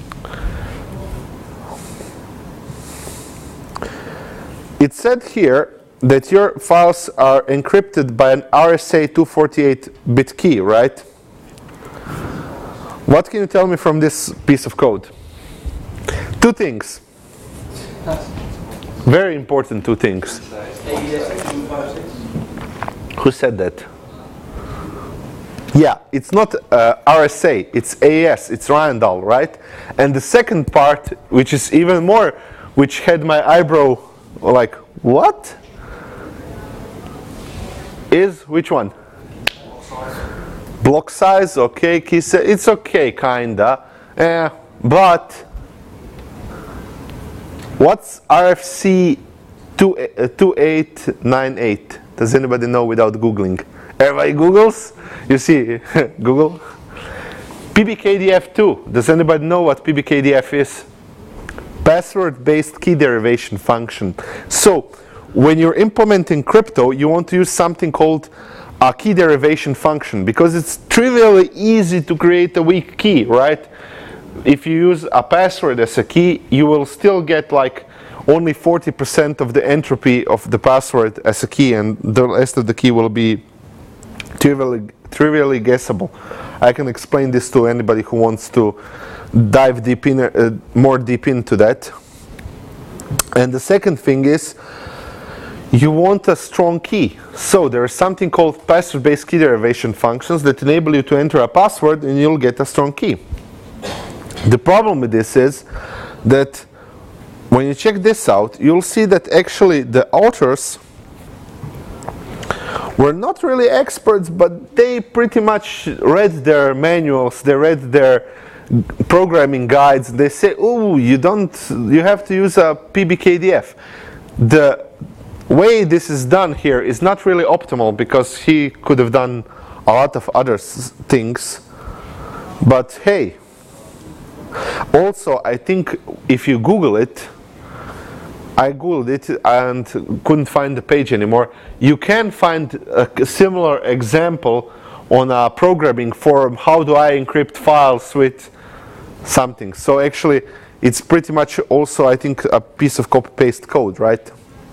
It said here that your files are encrypted by an RSA 248-bit key, right? What can you tell me from this piece of code? Two things. Very important two things. Who said that? Yeah, it's not RSA, it's AES, it's Randall, right? And the second part, which is even more, which had my eyebrow like, what? Is which one? Block size, okay, key size, it's okay, kinda. But what's RFC 2898? Does anybody know without Googling? Everybody Googles? You see, Google. PBKDF2. Does anybody know what PBKDF is? Password-based key derivation function. So, when you're implementing crypto, you want to use something called a key derivation function, because it's trivially easy to create a weak key, right? If you use a password as a key, you will still get like only 40% of the entropy of the password as a key, and the rest of the key will be trivially guessable. I can explain this to anybody who wants to dive deep in, more deep into that. And the second thing is, you want a strong key. So there is something called password-based key derivation functions that enable you to enter a password and you'll get a strong key. The problem with this is that when you check this out, you'll see that actually the authors were not really experts, but they pretty much read their manuals, they read their programming guides. They say, oh, you have to use a PBKDF. The way this is done here is not really optimal, because he could have done a lot of other things. But hey, also I think if you Google it, I Googled it and couldn't find the page anymore. You can find a similar example on a programming forum. How do I encrypt files with something? So actually, it's pretty much also, I think, a piece of copy-paste code, right?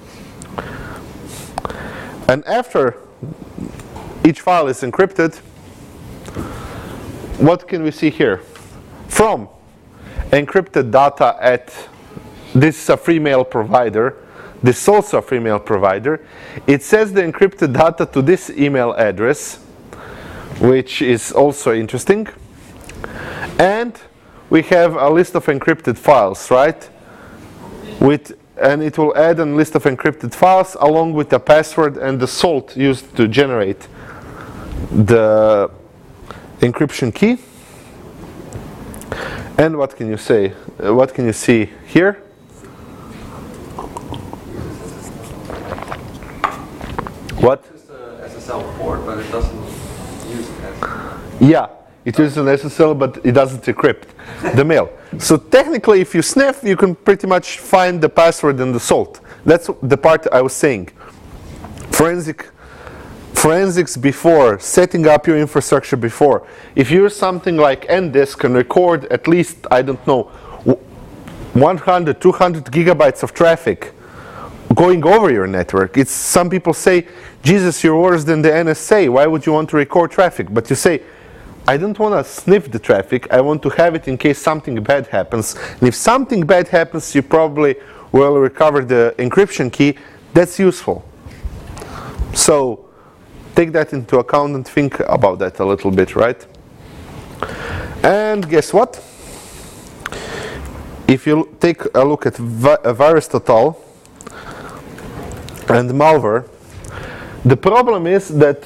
And after each file is encrypted, what can we see here? From encrypted data at, this is a free mail provider, this is also a free mail provider, it says the encrypted data to this email address, which is also interesting. And we have a list of encrypted files, right? And it will add a list of encrypted files along with the password and the salt used to generate the encryption key. And what can you say? What can you see here? What? It's just a SSL port, but it doesn't use it as. Yeah, it uses an SSL, but it doesn't decrypt the mail. So technically, if you sniff, you can pretty much find the password and the salt. That's the part I was saying. Forensics before, setting up your infrastructure before. If you use something like NDisk and record at least, I don't know, 100, 200 gigabytes of traffic going over your network. It's, some people say, Jesus, you're worse than the NSA. Why would you want to record traffic? But you say, I don't want to sniff the traffic. I want to have it in case something bad happens. And if something bad happens, you probably will recover the encryption key. That's useful. So take that into account and think about that a little bit, right? And guess what? If you take a look at VirusTotal and malware, the problem is that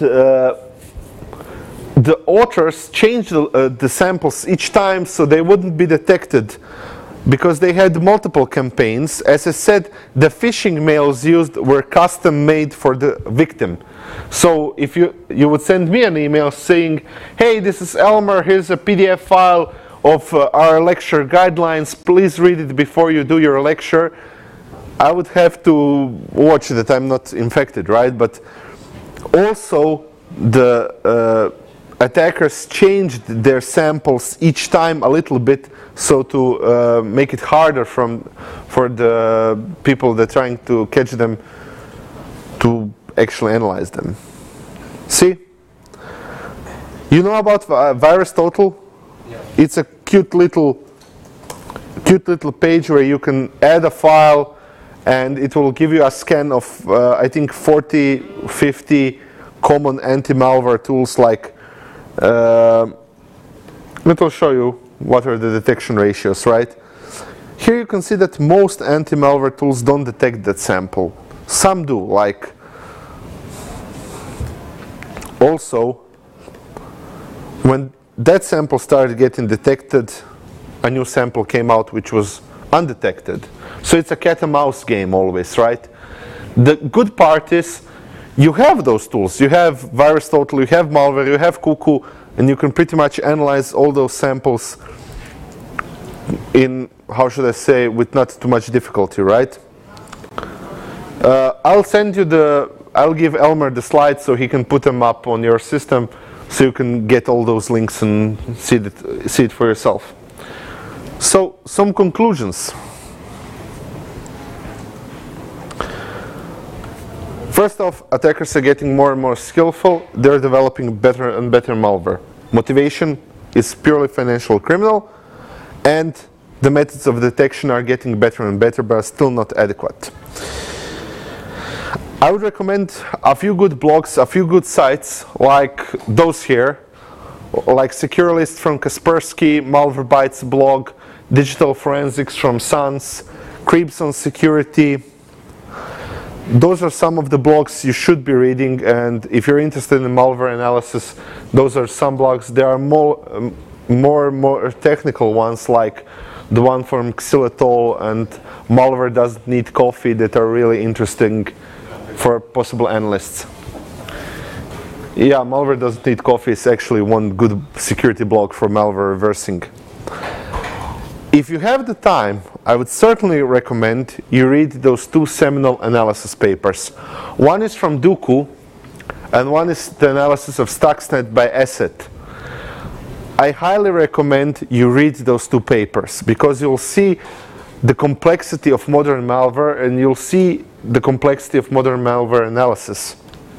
the authors changed the samples each time so they wouldn't be detected because they had multiple campaigns. As I said, the phishing mails used were custom made for the victim. So if you would send me an email saying, hey, this is Elmer, here's a PDF file of our lecture guidelines, please read it before you do your lecture, I would have to watch that I'm not infected, right? But also the attackers changed their samples each time a little bit so to make it harder for the people that are trying to catch them to actually analyze them. See? You know about VirusTotal? Yeah. It's a cute little page where you can add a file and it will give you a scan of I think 40, 50 common anti-malware tools like it will show you what are the detection ratios, right? Here you can see that most anti-malware tools don't detect that sample. Some do, like also when that sample started getting detected, a new sample came out which was undetected. So it's a cat and mouse game always, right? The good part is you have those tools. You have VirusTotal, you have malware, you have Cuckoo, and you can pretty much analyze all those samples in, how should I say, with not too much difficulty, right? I'll give Elmer the slides so he can put them up on your system so you can get all those links and see it for yourself. So, some conclusions. First off, attackers are getting more and more skillful. They're developing better and better malware. Motivation is purely financial criminal, and the methods of detection are getting better and better, but still not adequate. I would recommend a few good blogs, a few good sites like those here, like SecureList from Kaspersky, Malwarebytes blog, Digital Forensics from Sans, Creeps on Security. Those are some of the blogs you should be reading, and if you're interested in malware analysis, those are some blogs. There are more technical ones like the one from Xylitol and Malware Doesn't Need Coffee that are really interesting for possible analysts. Yeah, malware doesn't need coffee is actually one good security blog for malware reversing. If you have the time, I would certainly recommend you read those two seminal analysis papers. One is from Duku, and one is the analysis of Stuxnet by Asset. I highly recommend you read those two papers because you'll see the complexity of modern malware and you'll see the complexity of modern malware analysis.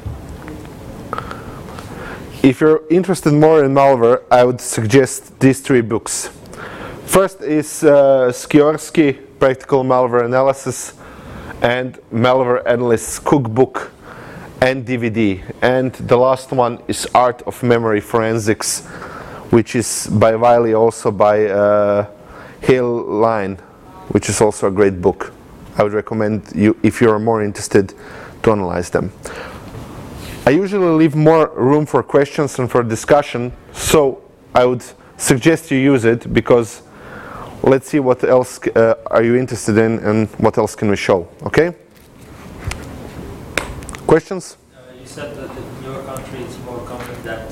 If you're interested more in malware, I would suggest these three books. First is Skiorsky, Practical Malware Analysis, and Malware Analyst's Cookbook and DVD. And the last one is Art of Memory Forensics, which is by Wiley, also by Hale Line, which is also a great book. I would recommend you, if you're more interested, to analyze them. I usually leave more room for questions and for discussion, so I would suggest you use it because let's see what else are you interested in and what else can we show, okay? Questions? You said that in your country it's more common that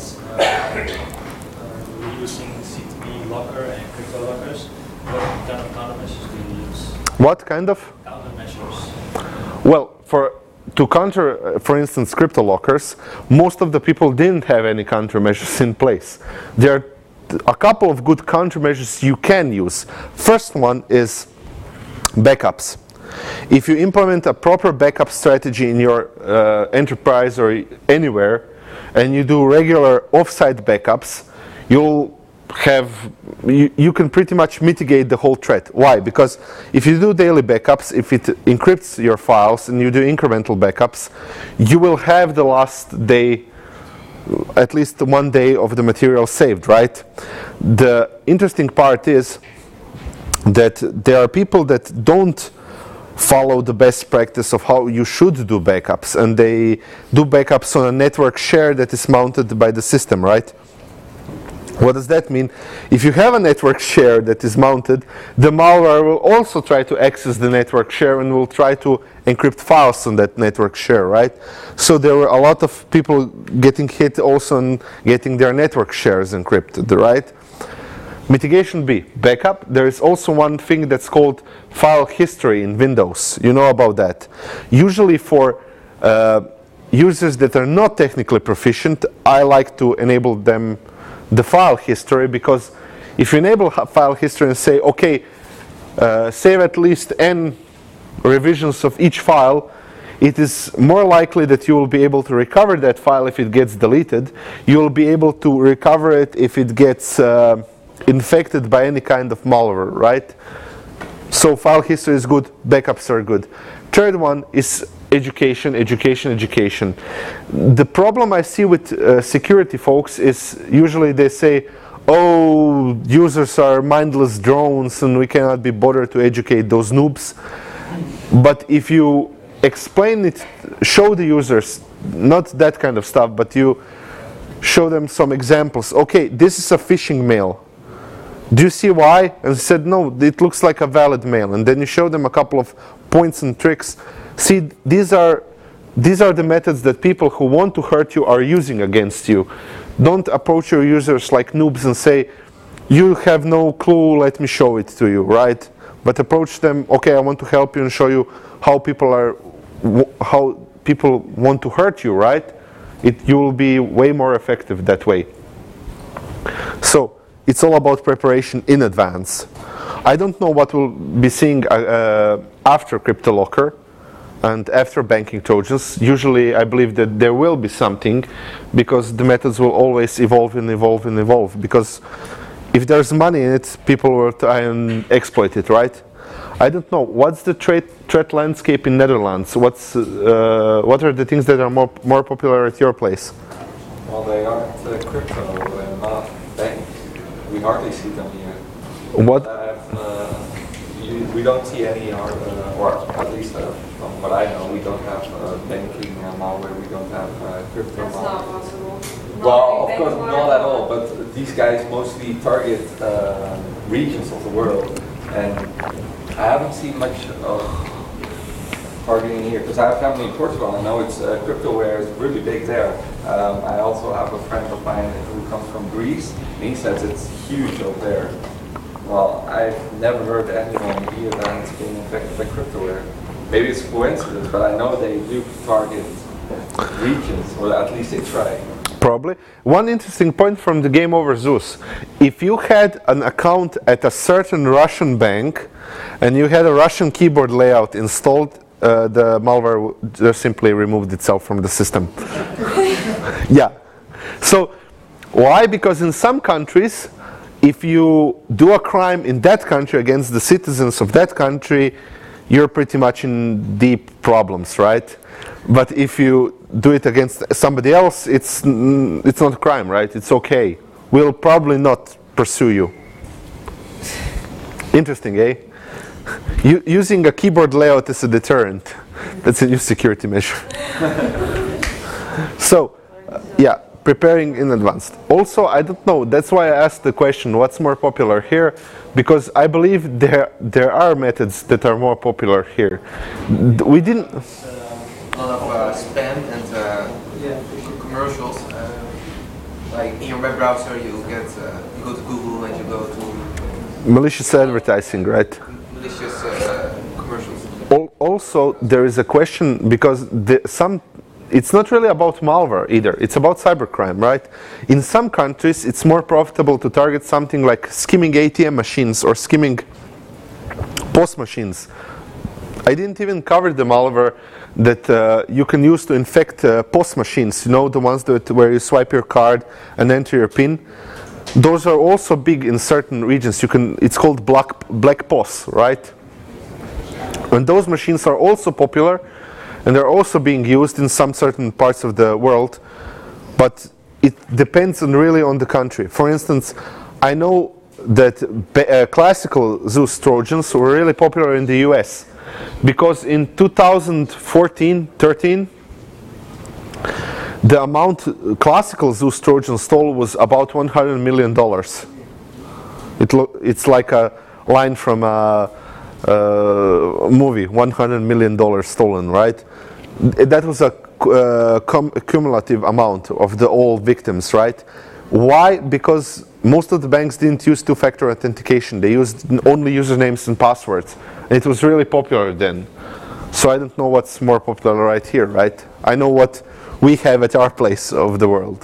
we're using CTB locker and crypto lockers. What kind of countermeasures do you use? What kind of? Countermeasures. Well, to counter, for instance, crypto lockers, most of the people didn't have any countermeasures in place. There are a couple of good countermeasures you can use. First one is backups. If you implement a proper backup strategy in your enterprise or anywhere, and you do regular offsite backups, you can pretty much mitigate the whole threat. Why? Because if you do daily backups, if it encrypts your files and you do incremental backups, you will have the last day, at least 1 day of the material saved, right? The interesting part is that there are people that don't follow the best practice of how you should do backups, and they do backups on a network share that is mounted by the system, right? What does that mean? If you have a network share that is mounted, the malware will also try to access the network share and will try to encrypt files on that network share, right? So there were a lot of people getting hit also on getting their network shares encrypted, right? Mitigation B, backup. There is also one thing that's called file history in Windows. You know about that. Usually for users that are not technically proficient, I like to enable them the file history, because if you enable file history and say, okay, save at least n revisions of each file, it is more likely that you will be able to recover that file if it gets deleted. You will be able to recover it if it gets infected by any kind of malware, right? So file history is good, backups are good. Third one is education. The problem I see with security folks is usually they say, oh, users are mindless drones and we cannot be bothered to educate those noobs. But if you explain it, show the users, not that kind of stuff, but you show them some examples. Okay, this is a phishing mail. Do you see why? And they said, no, it looks like a valid mail. And then you show them a couple of points and tricks. See, these are the methods that people who want to hurt you are using against you. Don't approach your users like noobs and say, you have no clue, let me show it to you, right? But approach them, okay, I want to help you and show you how people want to hurt you, right? You will be way more effective that way. So it's all about preparation in advance. I don't know what we'll be seeing after CryptoLocker and after banking trojans. Usually I believe that there will be something, because the methods will always evolve and evolve and evolve, because if there's money in it, people will try and exploit it, right? I don't know, what's the threat landscape in Netherlands? What are the things that are more popular at your place? Well, they aren't crypto and not banks. We hardly see them here. What? We don't see any, or at least from what I know, we don't have banking malware, we don't have crypto That's malware. not possible. Well, of course, not at all, but these guys mostly target regions of the world, and I haven't seen much of targeting here, because I have family in Portugal, and I know it's cryptoware is really big there. I also have a friend of mine who comes from Greece, and he says it's huge over there. Well, I've never heard anyone here that's being infected by cryptoware. Maybe it's a coincidence, but I know they do target regions, or at least they try. Probably. One interesting point from the Game Over Zeus. If you had an account at a certain Russian bank and you had a Russian keyboard layout installed, the malware just simply removed itself from the system. Yeah. So why? Because in some countries, if you do a crime in that country against the citizens of that country, you're pretty much in deep problems, right? But if you do it against somebody else, it's not a crime, right? It's okay. We'll probably not pursue you. Interesting, eh? Using a keyboard layout as a deterrent. That's a new security measure. So, yeah, preparing in advance. Also, I don't know, that's why I asked the question, what's more popular here? Because I believe there are methods that are more popular here. We didn't... A lot of spam and commercials. Like in your web browser, you go to Google and you go to malicious advertising, right? Malicious commercials. Also, there is a question because it's not really about malware either. It's about cybercrime, right? In some countries, it's more profitable to target something like skimming ATM machines or skimming POS machines. I didn't even cover the malware that you can use to infect POS machines. You know, the ones where you swipe your card and enter your PIN. Those are also big in certain regions. It's called black POS, right? And those machines are also popular, and they're also being used in some certain parts of the world. But it depends really on the country. For instance, I know that classical Zeus Trojans were really popular in the US. Because in 2014-13, the amount classical Zeus Trojan stole was about $100 million. It's like a line from a movie, $100 million stolen, right? That was a cumulative amount of the all victims, right? Why? Because most of the banks didn't use two-factor authentication. They used only usernames and passwords. And it was really popular then. So I don't know what's more popular right here, right? I know what we have at our place of the world.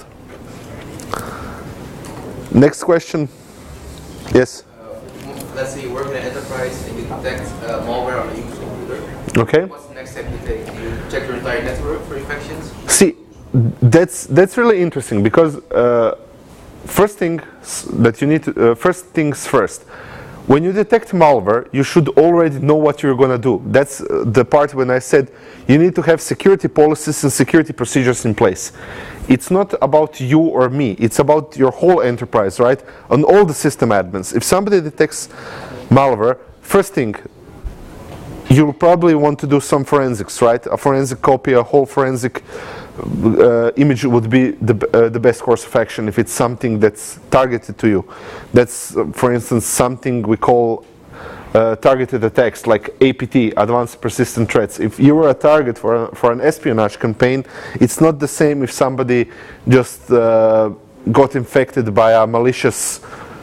Next question. Yes? Let's say you work in an enterprise and you detect malware on a user computer. Okay. What's the next step you take? Do you check your entire network for infections? See, that's really interesting because first things first. When you detect malware, you should already know what you're going to do. That's the part when I said you need to have security policies and security procedures in place. It's not about you or me. It's about your whole enterprise, right? And all the system admins. If somebody detects malware, first thing, you'll probably want to do some forensics, right? A forensic copy, a whole forensic image would be the best course of action if it's something that's targeted to you. That's, for instance, something we call targeted attacks, like APT, Advanced Persistent Threats. If you were a target for an espionage campaign, it's not the same if somebody just got infected by a malicious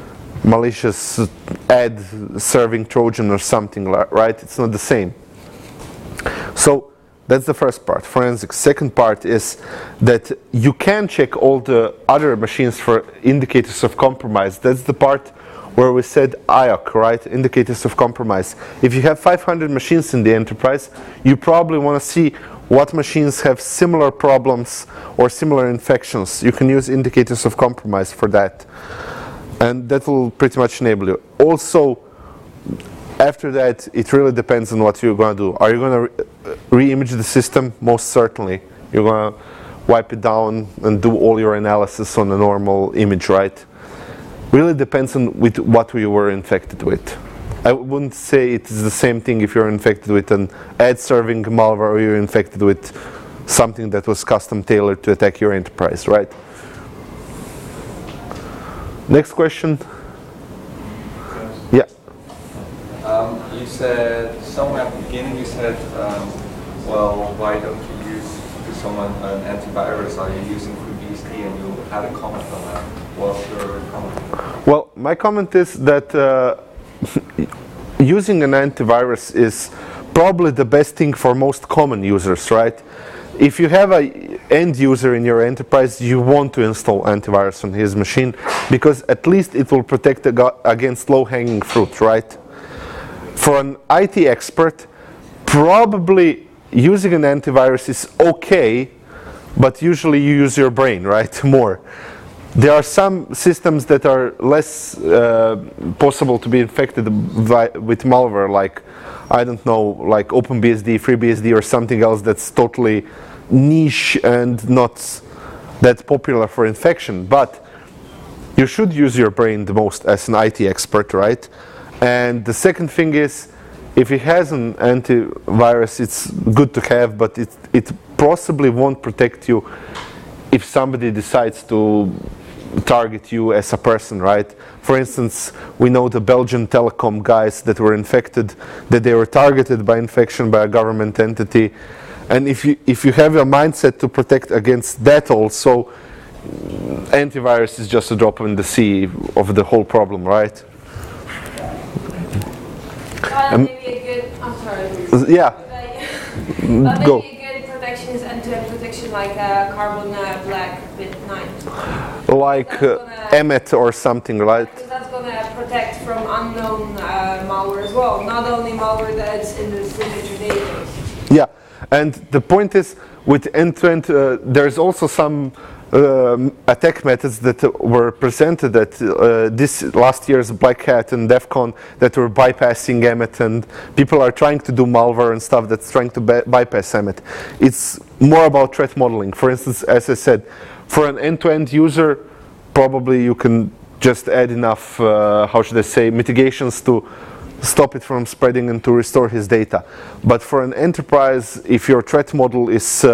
ad serving Trojan or something, right? It's not the same. So that's the first part, forensics. Second part is that you can check all the other machines for indicators of compromise. That's the part where we said IOC, right? Indicators of compromise. If you have 500 machines in the enterprise, you probably want to see what machines have similar problems or similar infections. You can use indicators of compromise for that. And that will pretty much enable you. Also, after that, it really depends on what you're going to do. Are you going to re-image the system? Most certainly. You're going to wipe it down and do all your analysis on a normal image, right? Really depends on with what you were infected with. I wouldn't say it's the same thing if you're infected with an ad-serving malware or you're infected with something that was custom tailored to attack your enterprise, right? Next question. Yeah. You said, somewhere at the beginning you said, well, why don't you use to someone an antivirus? Are you using security and you had a comment on that. What's your comment? Well, my comment is that using an antivirus is probably the best thing for most common users, right? If you have an end user in your enterprise, you want to install antivirus on his machine because at least it will protect against low-hanging fruit, right? For an IT expert, probably using an antivirus is okay, but usually you use your brain, right? More. There are some systems that are less possible to be infected with malware, like, I don't know, like OpenBSD, FreeBSD, or something else that's totally niche and not that popular for infection. But you should use your brain the most as an IT expert, right? And the second thing is, if it has an antivirus, it's good to have, but it possibly won't protect you if somebody decides to target you as a person, right? For instance, we know the Belgian telecom guys that were infected, that they were targeted by infection by a government entity. And if you have a mindset to protect against that also, antivirus is just a drop in the sea of the whole problem, right? Maybe a good, I'm sorry. Yeah. Maybe Go. a good protection is end-to-end protection like Carbon Black Bit 9. Like Emmet or something, right? Because that's going to protect from unknown malware as well. Not only malware that's in the signature database. Yeah, and the point is, with end-to-end, there's also some attack methods that were presented at this last year's Black Hat and DEF CON that were bypassing Emmet, and people are trying to do malware and stuff that's trying to bypass Emmet. It's more about threat modeling. For instance, as I said, for an end-to-end user, probably you can just add enough, how should I say, mitigations to stop it from spreading and to restore his data. But for an enterprise, if your threat model is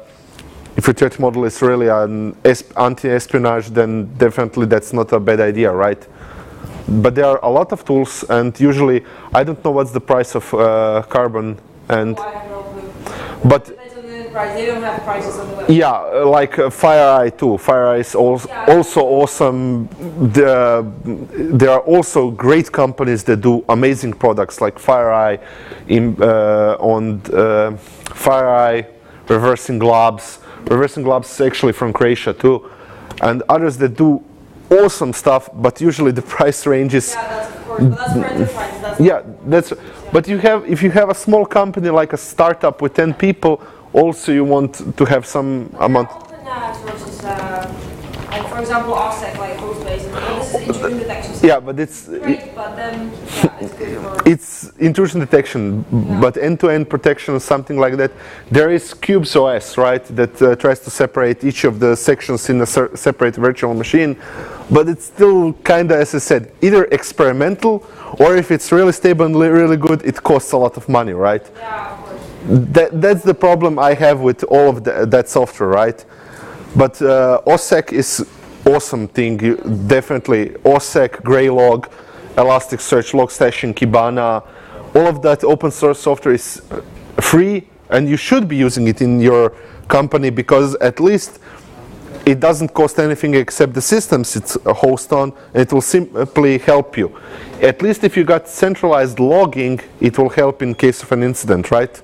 really an anti-espionage, then definitely that's not a bad idea, right? But there are a lot of tools, and usually I don't know what's the price of Carbon, and I have no clue. but Depends on the price. They don't have prices on the website. yeah, like FireEye too. FireEye is also awesome. There are also great companies that do amazing products like FireEye, on FireEye, Reversing Labs. Reversing Labs is actually from Croatia too, and others that do awesome stuff. But usually the price range is Yeah, that's of course. But that's for enterprise. That's yeah, that's. But if you have a small company like a startup with 10 people, also you want to have some amount. Open sources, like for example, OSSEC, like Hostbase. This is intrusion detection. Yeah, but it's Great, but then yeah, it's good for. it's intrusion detection, but end-to-end protection, something like that. There is Qubes OS, right, that tries to separate each of the sections in a separate virtual machine, but it's still kind of, as I said, either experimental, or if it's really stable and really good, it costs a lot of money, right? Yeah, of course. That's the problem I have with all of that software, right? But OSSEC is awesome thing, definitely. OSSEC, Graylog, Elasticsearch, Logstash, Kibana, all of that open source software is free, and you should be using it in your company because at least it doesn't cost anything except the systems it's a host on, and it will simply help you. At least if you got centralized logging, it will help in case of an incident, right?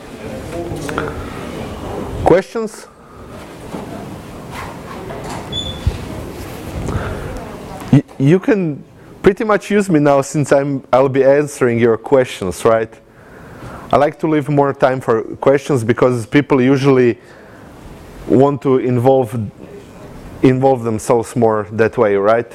Questions? You can pretty much use me now since I'll be answering your questions, right? I like to leave more time for questions because people usually want to involve themselves more that way, right?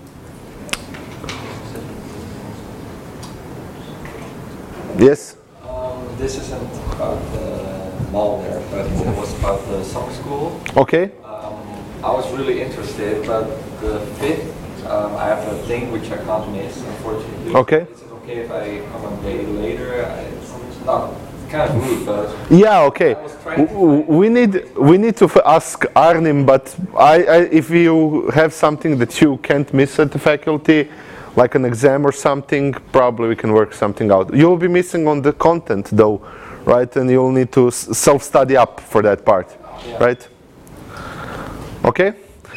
Yes? This isn't about the malware, but it was about the summer school. Okay. I was really interested, but the 5th, I have a thing which I can't miss, unfortunately. Okay. Is it okay if I come a day later? It's not kind of rude, but Yeah, okay. We need to ask Arnim, but if you have something that you can't miss at the faculty, like an exam or something, probably we can work something out. You'll be missing on the content though, right? And you'll need to self-study up for that part, right? Okay?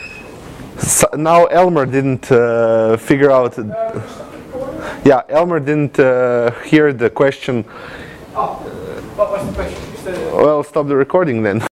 So now Elmer didn't figure out. Yeah, Elmer didn't hear the question. What was the question? Well, stop the recording then.